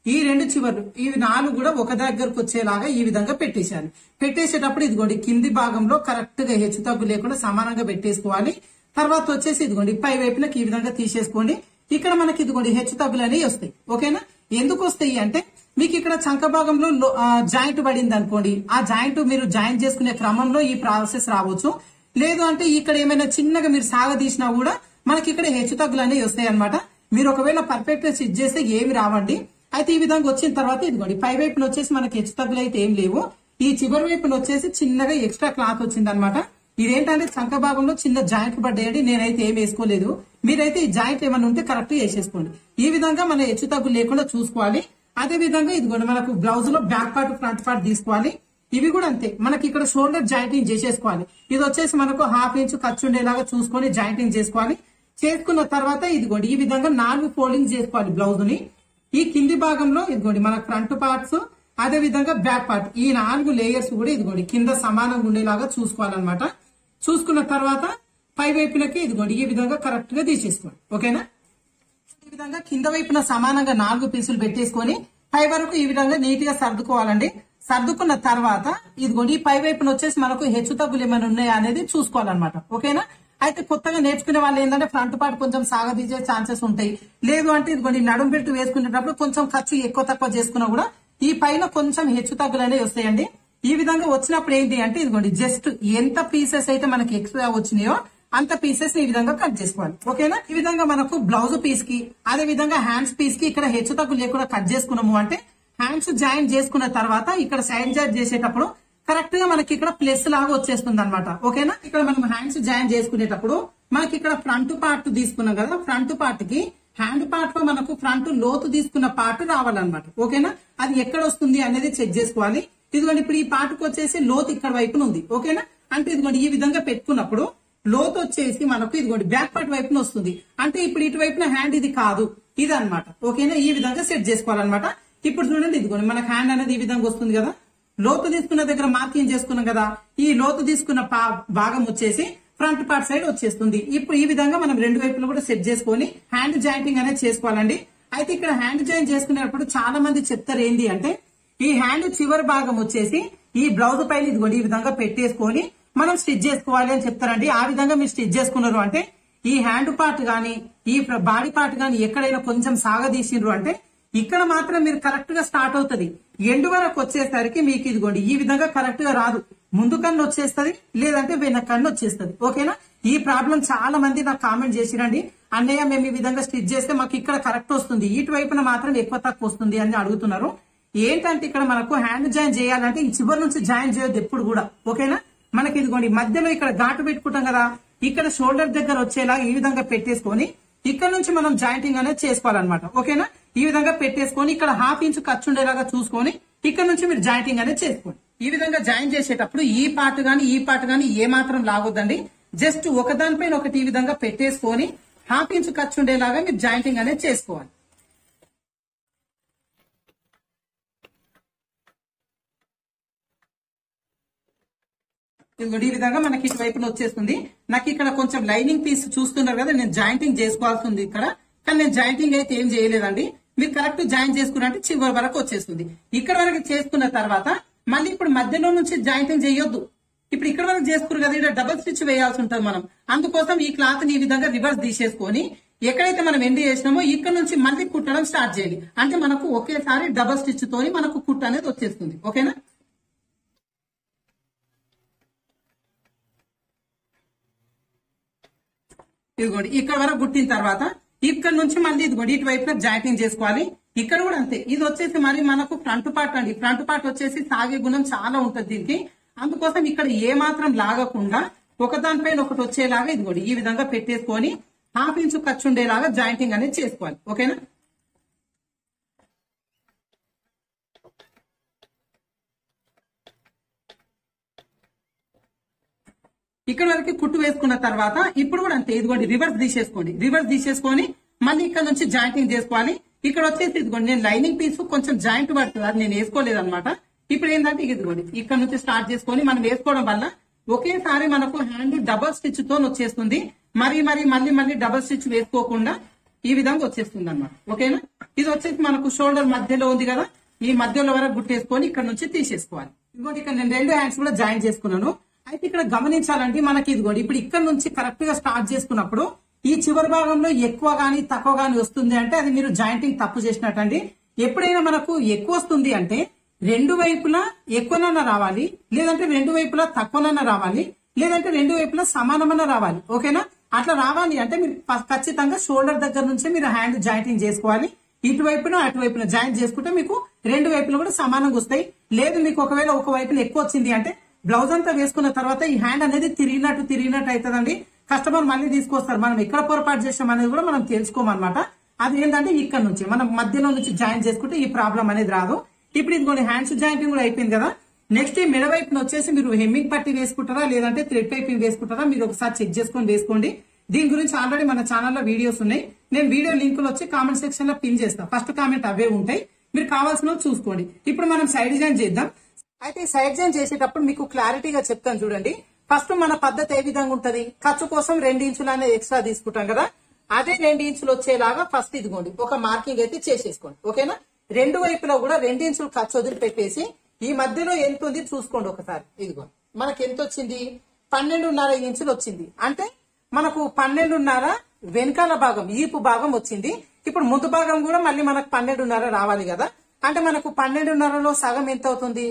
ఇవి 4 కూడా ఒక దగ్గరకు వచ్చేలాగా ఈ విధంగా పెట్టేసేయాలి. పెట్టేసేటప్పుడు ఇదిగోండి కింది భాగంలో కరెక్ట్ గా హెచ్చు తగ్గు లేకుండా సమానంగా పెట్టేసుకోవాలి. తర్వాత వచ్చేసి ఇదిగోండి పై వైపునకి ఈ విధంగా తీసేసుకోండి. ఇక్కడ మనకి ఇదిగోండి హెచ్చు తగ్గులు అనేవి వస్తాయి. ఓకేనా, ఎందుకు వస్తాయి అంటే మీకు ఇక్కడ చంక భాగంలో జాయింట్ పడింది అనుకోండి, ఆ జాయింట్ మీరు జాయిన్ చేసుకునే క్రమంలో ఈ ప్రాసెస్ రావచ్చు. లేదు అంటే ఇక్కడ ఏమైనా చిన్నగా మీరు సాగదీసినా కూడా మనకి ఇక్కడ హెచ్చు తగ్గులు అనేవి వస్తాయి అనమాట. మీరు ఒకవేళ పర్ఫెక్ట్ గా స్టిచ్ చేస్తే ఏమి రావండి. అయితే ఈ విధంగా వచ్చిన తర్వాత ఇదిగోండి పై వైపున వచ్చేసి మనకి హెచ్చు తగ్గులు అయితే ఏం లేవు. ఈ చివరి వైపున వచ్చేసి చిన్నగా ఎక్స్ట్రా క్లాత్ వచ్చింది అనమాట. ఇదేంటంటే చంక భాగంలో చిన్న జాయింట్లు పడ్డాయండి, నేనైతే ఏం వేసుకోలేదు. మీరైతే ఈ జాయింట్ ఏమైనా ఉంటే కరెక్ట్ గా వేసేసుకోండి. ఈ విధంగా మన హెచ్చు తగ్గులు లేకుండా చూసుకోవాలి. అదే విధంగా ఇదిగోండి మనకు బ్లౌజ్ లో బ్యాక్ పార్ట్ ఫ్రంట్ పార్ట్ తీసుకోవాలి. ఇవి కూడా అంతే, మనకి ఇక్కడ షోల్డర్ జాయింటింగ్ చేసేసుకోవాలి. ఇది వచ్చేసి మనకు 1/2 ఇంచు ఖర్చు ఉండేలాగా చూసుకొని జాయింటింగ్ చేసుకోవాలి. చేసుకున్న తర్వాత ఇదిగోండి ఈ విధంగా 4 ఫోల్డింగ్ చేసుకోవాలి బ్లౌజ్ ని. ఈ కింది భాగంలో ఇదిగోండి మన ఫ్రంట్ పార్ట్స్ అదే విధంగా బ్యాక్ పార్ట్ ఈ 4 లేయర్స్ కూడా ఇదిగోండి కింద సమానంగా ఉండేలాగా చూసుకోవాలన్నమాట. చూసుకున్న తర్వాత పై వైపునకి ఇదిగోండి ఈ విధంగా కరెక్ట్ గా తీసేసుకోండి. ఓకేనా, ఈ విధంగా కింద వైపున సమానంగా 4 పీసులు పెట్టేసుకొని పై వరకు ఈ విధంగా నీట్ గా సర్దుకోవాలండి. సర్దుకున్న తర్వాత ఇదిగోండి పై వైపున వచ్చేసి మనకు హెచ్చు తగ్గులు ఏమైనా ఉన్నాయా అనేది చూసుకోవాలన్నమాట. ఓకేనా, అయితే కొత్తగా నేర్చుకునే వాళ్ళు ఏంటంటే ఫ్రంట్ పార్ట్ కొంచెం సాగదీసే ఛాన్సెస్ ఉంటాయి. లేదు అంటే ఇదిగోండి నడుం బెల్ట్ వేసుకునేటప్పుడు కొంచెం ఖర్చు ఎక్కువ తక్కువ చేసుకున్నా కూడా ఈ పైన కొంచెం హెచ్చు తగ్గులు అనేవి వస్తాయండి. ఈ విధంగా వచ్చినప్పుడు ఏంటి అంటే ఇదిగోండి జస్ట్ ఎంత పీసెస్ అయితే మనకి ఎక్స్ట్రా వచ్చినాయో అంత పీసెస్ ఈ విధంగా కట్ చేసుకోవాలి. ఓకేనా? ఈ విధంగా మనకు బ్లౌజ్ పీస్ కి అదే విధంగా హ్యాండ్స్ పీస్ కి ఇక్కడ హెచ్చు తగ్గు లేకుండా కట్ చేసుకున్నాము అంటే హ్యాండ్స్ జాయిన్ చేసుకున్న తర్వాత ఇక్కడ సైడ్ జాయిన్ చేసేటప్పుడు కరెక్ట్ గా మనకి ఇక్కడ ప్లస్ లాగా వచ్చేస్తుంది అనమాట. ఓకేనా? ఇక్కడ మనం హ్యాండ్స్ జాయిన్ చేసుకునేటప్పుడు మనకి ఇక్కడ ఫ్రంట్ పార్ట్ తీసుకున్నాం కదా, ఫ్రంట్ పార్ట్ కి హ్యాండ్ పార్ట్ లో మనకు ఫ్రంట్ లోతు తీసుకున్న పార్ట్ రావాలన్నమాట. ఓకేనా? అది ఎక్కడ వస్తుంది అనేది చెక్ చేసుకోవాలి. ఇదిగోండి ఇప్పుడు ఈ పార్ట్కి వచ్చేసి లోతు ఇక్కడ వైపున ఉంది. ఓకేనా? అంటే ఇదిగోండి ఈ విధంగా పెట్టుకున్నప్పుడు లోతు వచ్చేసి మనకు ఇదిగోండి బ్యాక్ పార్ట్ వైపున వస్తుంది. అంటే ఇప్పుడు ఇటువైపున హ్యాండ్ ఇది కాదు, ఇది అనమాట. ఓకేనా? ఈ విధంగా సెట్ చేసుకోవాలన్నమాట. ఇప్పుడు చూడండి ఇదిగోండి మనకు హ్యాండ్ అనేది ఈ విధంగా వస్తుంది కదా, లోతు తీసుకున్న దగ్గర మార్కింగ్ చేసుకున్నాం కదా, ఈ లోతు తీసుకున్న భాగం వచ్చేసి ఫ్రంట్ పార్ట్ సైడ్ వచ్చేస్తుంది. ఇప్పుడు ఈ విధంగా మనం రెండు వైపులు కూడా సెట్ చేసుకొని హ్యాండ్ జాయింటింగ్ అనేది చేసుకోవాలండి. అయితే ఇక్కడ హ్యాండ్ జాయిన్ చేసుకునేటప్పుడు చాలా మంది చెప్తారు ఏంటి అంటే ఈ హ్యాండ్ చివరి భాగం వచ్చేసి ఈ బ్లౌజ్ పైన ఇదిగోండి ఈ విధంగా పెట్టేసుకొని మనం స్టిచ్ చేసుకోవాలి అని చెప్తారండి. ఆ విధంగా మీరు స్టిచ్ చేసుకున్నారు అంటే ఈ హ్యాండ్ పార్ట్ గానీ ఈ బాడీ పార్ట్ గానీ ఎక్కడైనా కొంచెం సాగదీసిండ్రు అంటే ఇక్కడ మాత్రం మీరు కరెక్ట్ గా స్టార్ట్ అవుతుంది. ఎండు వరకు వచ్చేసరికి మీకు ఇదిగోండి ఈ విధంగా కరెక్ట్ గా రాదు. ముందు కన్ను వచ్చేస్తుంది, లేదంటే వెనక కన్ను వచ్చేస్తుంది. ఓకేనా? ఈ ప్రాబ్లం చాలా మంది నాకు కామెంట్ చేసిరండి, అన్నయ్య మేము ఈ విధంగా స్టిచ్ చేస్తే మాకు ఇక్కడ కరెక్ట్ వస్తుంది, ఇటువైపున మాత్రం ఎక్కువ తక్కువ వస్తుంది అని అడుగుతున్నారు. ఏంటంటే ఇక్కడ మనకు హ్యాండ్ జాయిన్ చేయాలంటే ఈ చివరి నుంచి జాయిన్ చేయొద్దు ఎప్పుడు కూడా. ఓకేనా? మనకి ఇదిగోండి మధ్యలో ఇక్కడ ఘాటు పెట్టుకుంటాం కదా, ఇక్కడ షోల్డర్ దగ్గర వచ్చేలా ఈ విధంగా పెట్టేసుకొని ఇక్కడ నుంచి మనం జాయింటింగ్ అనేది చేసుకోవాలన్నమాట. ఓకేనా? ఈ విధంగా పెట్టేసుకొని ఇక్కడ హాఫ్ ఇంచ్ ఖర్చు ఉండేలాగా చూసుకొని ఇక్కడ నుంచి మీరు జాయింటింగ్ అనేది చేసుకోండి. ఈ విధంగా జాయిన్ చేసేటప్పుడు ఈ పార్ట్ గానీ ఈ పార్ట్ గానీ ఏ మాత్రం లాగొద్దండి. జస్ట్ ఒకదానిపైన ఒకటి ఈ విధంగా పెట్టేసుకొని హాఫ్ ఇంచ్ ఖర్చు ఉండేలాగా మీరు జాయింటింగ్ అనేది చేసుకోవాలి. ఈ విధంగా మనకి ఇటువైపున వచ్చేస్తుంది. నాకు ఇక్కడ కొంచెం లైనింగ్ పీస్ చూస్తున్నారు కదా, నేను జాయింటింగ్ చేసుకోవాల్సి ఉంది ఇక్కడ, కానీ నేను జాయింటింగ్ అయితే ఏం చేయలేదండి. మీరు కరెక్ట్ జాయిన్ చేసుకున్నట్టు చివరి వరకు వచ్చేస్తుంది. ఇక్కడ వరకు చేసుకున్న తర్వాత మళ్ళీ ఇప్పుడు మధ్యలో నుంచి జాయింటింగ్ చేయొద్దు. ఇప్పుడు ఇక్కడ వరకు చేసుకున్నారు కదా, ఇక్కడ డబుల్ స్టిచ్ వేయాల్సి ఉంటుంది మనం. అందుకోసం ఈ క్లాత్ ని ఈ విధంగా రివర్స్ తీసేసుకొని ఎక్కడైతే మనం ఎండ్ చేసినామో ఇక్కడ నుంచి మళ్ళీ కుట్టడం స్టార్ట్ చేయాలి. అంటే మనకు ఒకేసారి డబుల్ స్టిచ్ తోని మనకు కుట్ట అనేది వచ్చేస్తుంది. ఓకేనా? ఇదిగోండి ఇక్కడ వరకు కుట్టిన తర్వాత ఇక్కడ నుంచి మళ్ళీ ఇదిగోండి ఇటువైపున జాయింటింగ్ చేసుకోవాలి. ఇక్కడ కూడా అంతే. ఇది వచ్చేసి మరి మనకు ఫ్రంట్ పార్ట్ అండి. ఫ్రంట్ పార్ట్ వచ్చేసి సాగే గుణం చాలా ఉంటది దీనికి. అందుకోసం ఇక్కడ ఏ మాత్రం లాగకుండా ఒకదానిపైన ఒకటి వచ్చేలాగా ఇదిగోండి ఈ విధంగా పెట్టేసుకొని హాఫ్ ఇంచ్ ఖర్చు ఉండేలాగా జాయింటింగ్ అనేది చేసుకోవాలి. ఓకేనా? ఇక్కడ వరకు కుట్టు వేసుకున్న తర్వాత ఇప్పుడు కూడా అంతే. ఇదిగోండి రివర్స్ తీసేసుకోండి. రివర్స్ తీసేసుకొని మళ్ళీ ఇక్కడ నుంచి జాయింటింగ్ చేసుకోవాలి. ఇక్కడ వచ్చేసి ఇదిగోండి నేను లైనింగ్ పీస్ కొంచెం జాయింట్ పడుతుంది, అది నేను వేసుకోలేదు అనమాట. ఇప్పుడు ఏంటంటే ఇదిగోండి ఇక్కడ నుంచి స్టార్ట్ చేసుకొని మనం వేసుకోవడం వల్ల ఒకేసారి మనకు హ్యాండ్ డబల్ స్టిచ్ తో వచ్చేస్తుంది. మళ్ళీ డబల్ స్టిచ్ వేసుకోకుండా ఈ విధంగా వచ్చేస్తుంది అనమాట. ఓకేనా? ఇది వచ్చేసి మనకు షోల్డర్ మధ్యలో ఉంది కదా, ఈ మధ్యలో వరకు గుట్టేసుకొని ఇక్కడ నుంచి తీసేసుకోవాలి. ఇదిగోండి ఇక్కడ నేను రెండు హ్యాండ్స్ కూడా జాయిన్ చేసుకున్నాను. అయితే ఇక్కడ గమనించాలంటే మనకి ఇదిగోండి ఇప్పుడు ఇక్కడ నుంచి కరెక్ట్ గా స్టార్ట్ చేసుకున్నప్పుడు ఈ చివరి భాగంలో ఎక్కువ గానీ తక్కువ గానీ వస్తుంది అంటే అది మీరు జాయింటింగ్ తప్పు చేసినట్టండి. ఎప్పుడైనా మనకు ఎక్కువ వస్తుంది అంటే రెండు వైపులా ఎక్కువనన్నా రావాలి, లేదంటే రెండు వైపులా తక్కువనన్నా రావాలి, లేదంటే రెండు వైపులా సమానమన్నా రావాలి. ఓకేనా? అట్లా రావాలి అంటే మీరు ఖచ్చితంగా షోల్డర్ దగ్గర నుంచే మీరు హ్యాండ్ జాయింటింగ్ చేసుకోవాలి. ఇటువైపున అటువైపున జాయింట్ చేసుకుంటే మీకు రెండు వైపులు కూడా సమానంగా వస్తాయి. లేదు మీకు ఒకవేళ ఒక వైపున ఎక్కువ వచ్చింది అంటే బ్లౌజ్ అంతా వేసుకున్న తర్వాత ఈ హ్యాండ్ అనేది తిరిగినట్టు అవుతుందండి. కస్టమర్ మళ్ళీ తీసుకొస్తారు. మనం ఎక్కడ పొరపాటు చేసాం అనేది కూడా మనం తెలుసుకోమన్నమాట. అది ఏంటంటే ఇక్కడ నుంచి మనం మధ్యలో నుంచి జాయిన్ చేసుకుంటే ఈ ప్రాబ్లం అనేది రాదు. ఇప్పుడు ఇదిగోండి హ్యాండ్స్ జాయింటింగ్ కూడా అయిపోయింది కదా. నెక్స్ట్ ఈ మెడ వైపున వచ్చేసి మీరు హెమ్మింగ్ పట్టి వేసుకుంటారా లేదంటే థ్రెడ్ పైపింగ్ వేసుకుంటారా మీరు ఒకసారి చెక్ చేసుకొని వేసుకోండి. దీని గురించి ఆల్రెడీ మన ఛానల్లో వీడియోస్ ఉన్నాయి. నేను వీడియో లింకులు వచ్చి కామెంట్ సెక్షన్ లో పిన్ చేస్తాను. ఫస్ట్ కామెంట్ అవే ఉంటాయి, మీరు కావాల్సిన చూసుకోండి. ఇప్పుడు మనం సైడ్ జాయిన్ చేద్దాం. అయితే సైడ్ జాయిన్ చేసేటప్పుడు మీకు క్లారిటీగా చెప్తాను చూడండి. ఫస్ట్ మన పద్ధతి ఏ విధంగా ఉంటది, ఖర్చు కోసం 2 ఇంచులు అనేది ఎక్స్ట్రా తీసుకుంటాం కదా, అదే 2 ఇంచులు వచ్చేలాగా ఫస్ట్ ఇదిగోండి ఒక మార్కింగ్ అయితే చేసేసుకోండి. ఓకేనా? రెండు వైపులో కూడా 2 ఇంచులు ఖర్చు వదిలిపెట్టేసి ఈ మధ్యలో ఎంత ఉంది చూసుకోండి ఒకసారి. ఇదిగోండి మనకి ఎంత వచ్చింది, 12.5 ఇంచులు వచ్చింది. అంటే మనకు 12.5 వెనకాల భాగం ఈపు భాగం వచ్చింది. ఇప్పుడు ముందు భాగం కూడా మళ్ళీ మనకు 12.5 రావాలి కదా. అంటే మనకు 12.5లో సగం ఎంత అవుతుంది?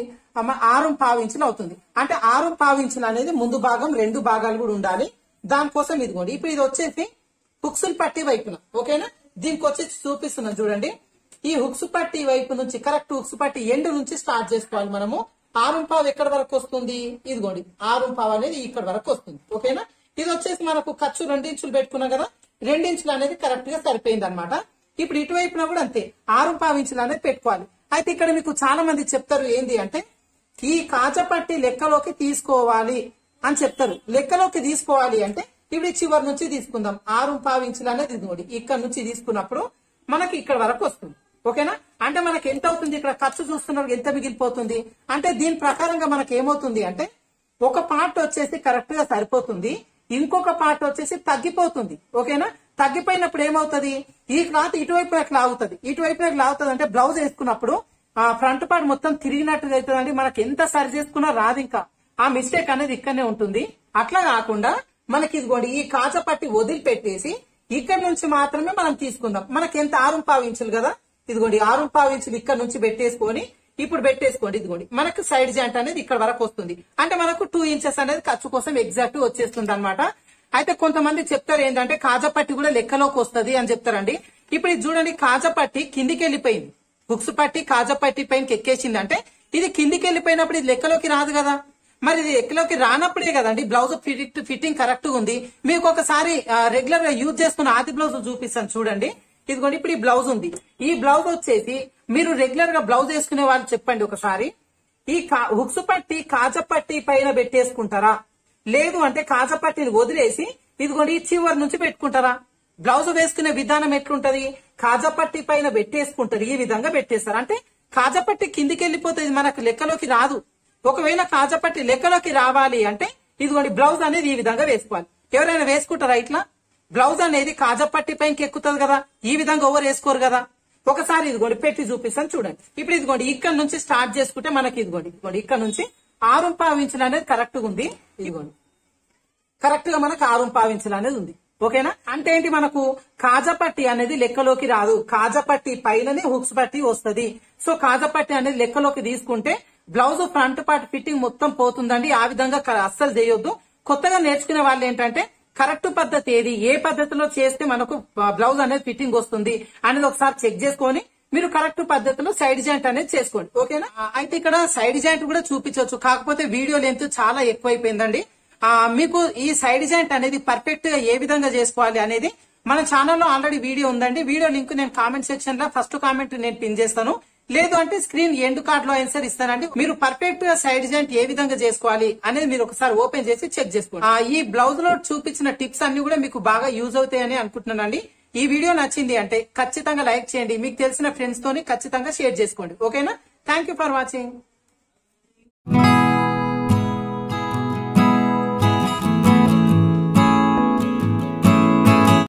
6.25 ఇంచులు అవుతుంది. అంటే 6.25 ఇంచులు అనేది ముందు భాగం, 2 భాగాలు కూడా ఉండాలి. దానికోసం ఇదిగోండి. ఇప్పుడు ఇది వచ్చేసి హుక్సులు పట్టి వైపున, ఓకేనా? దీనికి వచ్చేసి చూపిస్తున్నాం చూడండి. ఈ హుక్స్ పట్టి వైపు నుంచి కరెక్ట్ హుక్స్ పట్టి ఎండ్ నుంచి స్టార్ట్ చేసుకోవాలి మనము. 6.25 ఎక్కడ వరకు వస్తుంది? ఇదిగోండి 6.25 అనేది ఇక్కడ వరకు వస్తుంది, ఓకేనా? ఇది వచ్చేసి మనకు ఖర్చు 2 ఇంచులు పెట్టుకున్నాం కదా, 2 ఇంచులు అనేది కరెక్ట్ గా సరిపోయింది అనమాట. ఇప్పుడు ఇటువైపున కూడా అంతే 6.25 ఇంచులు అనేది పెట్టుకోవాలి. అయితే ఇక్కడ మీకు చాలా మంది చెప్తారు ఏంది అంటే ఈ కాజపట్టి లెక్కలోకి తీసుకోవాలి అని చెప్తారు. లెక్కలోకి తీసుకోవాలి అంటే ఇప్పుడు చివరి నుంచి తీసుకుందాం. 6.25 ఇంచులు అనేది ఇదిగోండి ఇక్కడ నుంచి తీసుకున్నప్పుడు మనకి ఇక్కడ వరకు వస్తుంది, ఓకేనా? అంటే మనకి ఎంత అవుతుంది? ఇక్కడ ఖర్చు చూస్తున్నారు ఎంత మిగిలిపోతుంది అంటే దీని ప్రకారంగా మనకి ఏమవుతుంది అంటే ఒక పార్ట్ వచ్చేసి కరెక్ట్ గా సరిపోతుంది, ఇంకొక పార్ట్ వచ్చేసి తగ్గిపోతుంది, ఓకేనా? తగ్గిపోయినప్పుడు ఏమవుతుంది? ఈ క్లాత్ ఇటువైపు లాగుతుంది. ఇటువైపు లాగుతుంది అంటే బ్లౌజ్ వేసుకున్నప్పుడు ఆ ఫ్రంట్ పార్ట్ మొత్తం తిరిగినట్టుగా అవుతుందండి. మనకి ఎంత సరి చేసుకున్నా రాదు. ఇంకా ఆ మిస్టేక్ అనేది ఇక్కడనే ఉంటుంది. అట్లా కాకుండా మనకి ఇదిగోండి ఈ కాజపట్టి వదిలిపెట్టేసి ఇక్కడ నుంచి మాత్రమే మనం తీసుకుందాం. మనకి ఎంత 6.25 ఇంచులు కదా, ఇదిగోండి 6.25 ఇంచులు ఇక్కడ నుంచి పెట్టేసుకొని ఇప్పుడు పెట్టేసుకోండి. ఇదిగోండి మనకు సైడ్ జాయింట్ అనేది ఇక్కడ వరకు వస్తుంది. అంటే మనకు 2 ఇంచెస్ అనేది ఖర్చు కోసం ఎగ్జాక్ట్ వచ్చేస్తుంది అనమాట. అయితే కొంతమంది చెప్తారు ఏంటంటే కాజపట్టి కూడా లెక్కలోకి వస్తుంది అని చెప్తారండి. ఇప్పుడు ఇది చూడండి, కాజపట్టి కిందికి వెళ్ళిపోయింది, హుక్స్ పట్టి కాజపట్టి పైనకి ఎక్కేసింది. అంటే ఇది కిందికి వెళ్ళిపోయినప్పుడు ఇది లెక్కలోకి రాదు కదా. మరి ఇది లెక్కలోకి రానప్పుడే కదండి బ్లౌజ్ ఫిట్టింగ్ కరెక్ట్ గా ఉంది. మీకు ఒకసారి రెగ్యులర్ గా యూజ్ చేస్తున్న ఆది బ్లౌజ్ చూపిస్తాను చూడండి. ఇదిగోండి ఇప్పుడు ఈ బ్లౌజ్ ఉంది. ఈ బ్లౌజ్ వచ్చేసి మీరు రెగ్యులర్ గా బ్లౌజ్ వేసుకునే వాళ్ళు చెప్పండి ఒకసారి, ఈ హుక్స్ పట్టి కాజపట్టి పైన పెట్టేసుకుంటారా, లేదు అంటే కాజపట్టిని వదిలేసి ఇదిగోండి ఈ చివరి నుంచి పెట్టుకుంటారా? బ్లౌజ్ వేసుకునే విధానం ఎట్లుంటది? కాజపట్టి పైన పెట్టేసుకుంటారు, ఈ విధంగా పెట్టేస్తారు. అంటే కాజపట్టి కిందికి వెళ్ళిపోతుంది, మనకు లెక్కలోకి రాదు. ఒకవేళ కాజపట్టి లెక్కలోకి రావాలి అంటే ఇదిగోండి బ్లౌజ్ అనేది ఈ విధంగా వేసుకోవాలి. ఎవరైనా వేసుకుంటారా ఇట్లా? బ్లౌజ్ అనేది కాజపట్టి పైకి ఎక్కుతుంది కదా, ఈ విధంగా ఎవరు వేసుకోరు కదా. ఒకసారి ఇదిగోండి పెట్టి చూపిస్తాను చూడండి. ఇప్పుడు ఇదిగోండి ఇక్కడ నుంచి స్టార్ట్ చేసుకుంటే మనకి ఇదిగోండి ఇక్కడ నుంచి 6.25 ఇంచులు అనేది కరెక్ట్ గా ఉంది. ఇదిగోండి కరెక్ట్ గా మనకు 6.25 ఇంచులు అనేది ఉంది, ఓకేనా? అంటే ఏంటి, మనకు కాజపట్టి అనేది లెక్కలోకి రాదు, కాజపట్టి పైననే హుక్స్ పట్టి వస్తుంది. సో కాజపట్టి అనేది లెక్కలోకి తీసుకుంటే బ్లౌజ్ ఫ్రంట్ పార్ట్ ఫిట్టింగ్ మొత్తం పోతుందండి. ఆ విధంగా అస్సలు చేయొద్దు. కొత్తగా నేర్చుకునే వాళ్ళు ఏంటంటే కరెక్ట్ పద్ధతి ఏది, ఏ పద్ధతిలో చేస్తే మనకు బ్లౌజ్ అనేది ఫిట్టింగ్ వస్తుంది అనేది ఒకసారి చెక్ చేసుకొని మీరు కరెక్ట్ పద్ధతిలో సైడ్ జాయింట్ అనేది చేసుకోండి, ఓకేనా? అయితే ఇక్కడ సైడ్ జాయింట్ కూడా చూపించవచ్చు, కాకపోతే వీడియో లెంత్ చాలా ఎక్కువైపోయిందండి. మీకు ఈ సైడ్ జాయింట్ అనేది పర్ఫెక్ట్ గా ఏ విధంగా చేసుకోవాలి అనేది మన ఛానల్లో ఆల్రెడీ వీడియో ఉందండి. వీడియో లింక్ నేను కామెంట్ సెక్షన్ లో ఫస్ట్ కామెంట్ నేను పిన్ చేస్తాను, లేదు అంటే స్క్రీన్ ఎండ్ కార్డ్ లో అయినా సరే ఇస్తానండి. మీరు పర్ఫెక్ట్ గా సైడ్ జాయింట్ ఏ విధంగా చేసుకోవాలి అనేది మీరు ఒకసారి ఓపెన్ చేసి చెక్ చేసుకోండి. ఈ బ్లౌజ్ లో చూపించిన టిప్స్ అన్ని కూడా మీకు బాగా యూజ్ అవుతాయని అనుకుంటున్నానండి. ఈ వీడియో నచ్చింది అంటే ఖచ్చితంగా లైక్ చేయండి, మీకు తెలిసిన ఫ్రెండ్స్ తోని ఖచ్చితంగా షేర్ చేసుకోండి, ఓకేనా? Thank you for watching.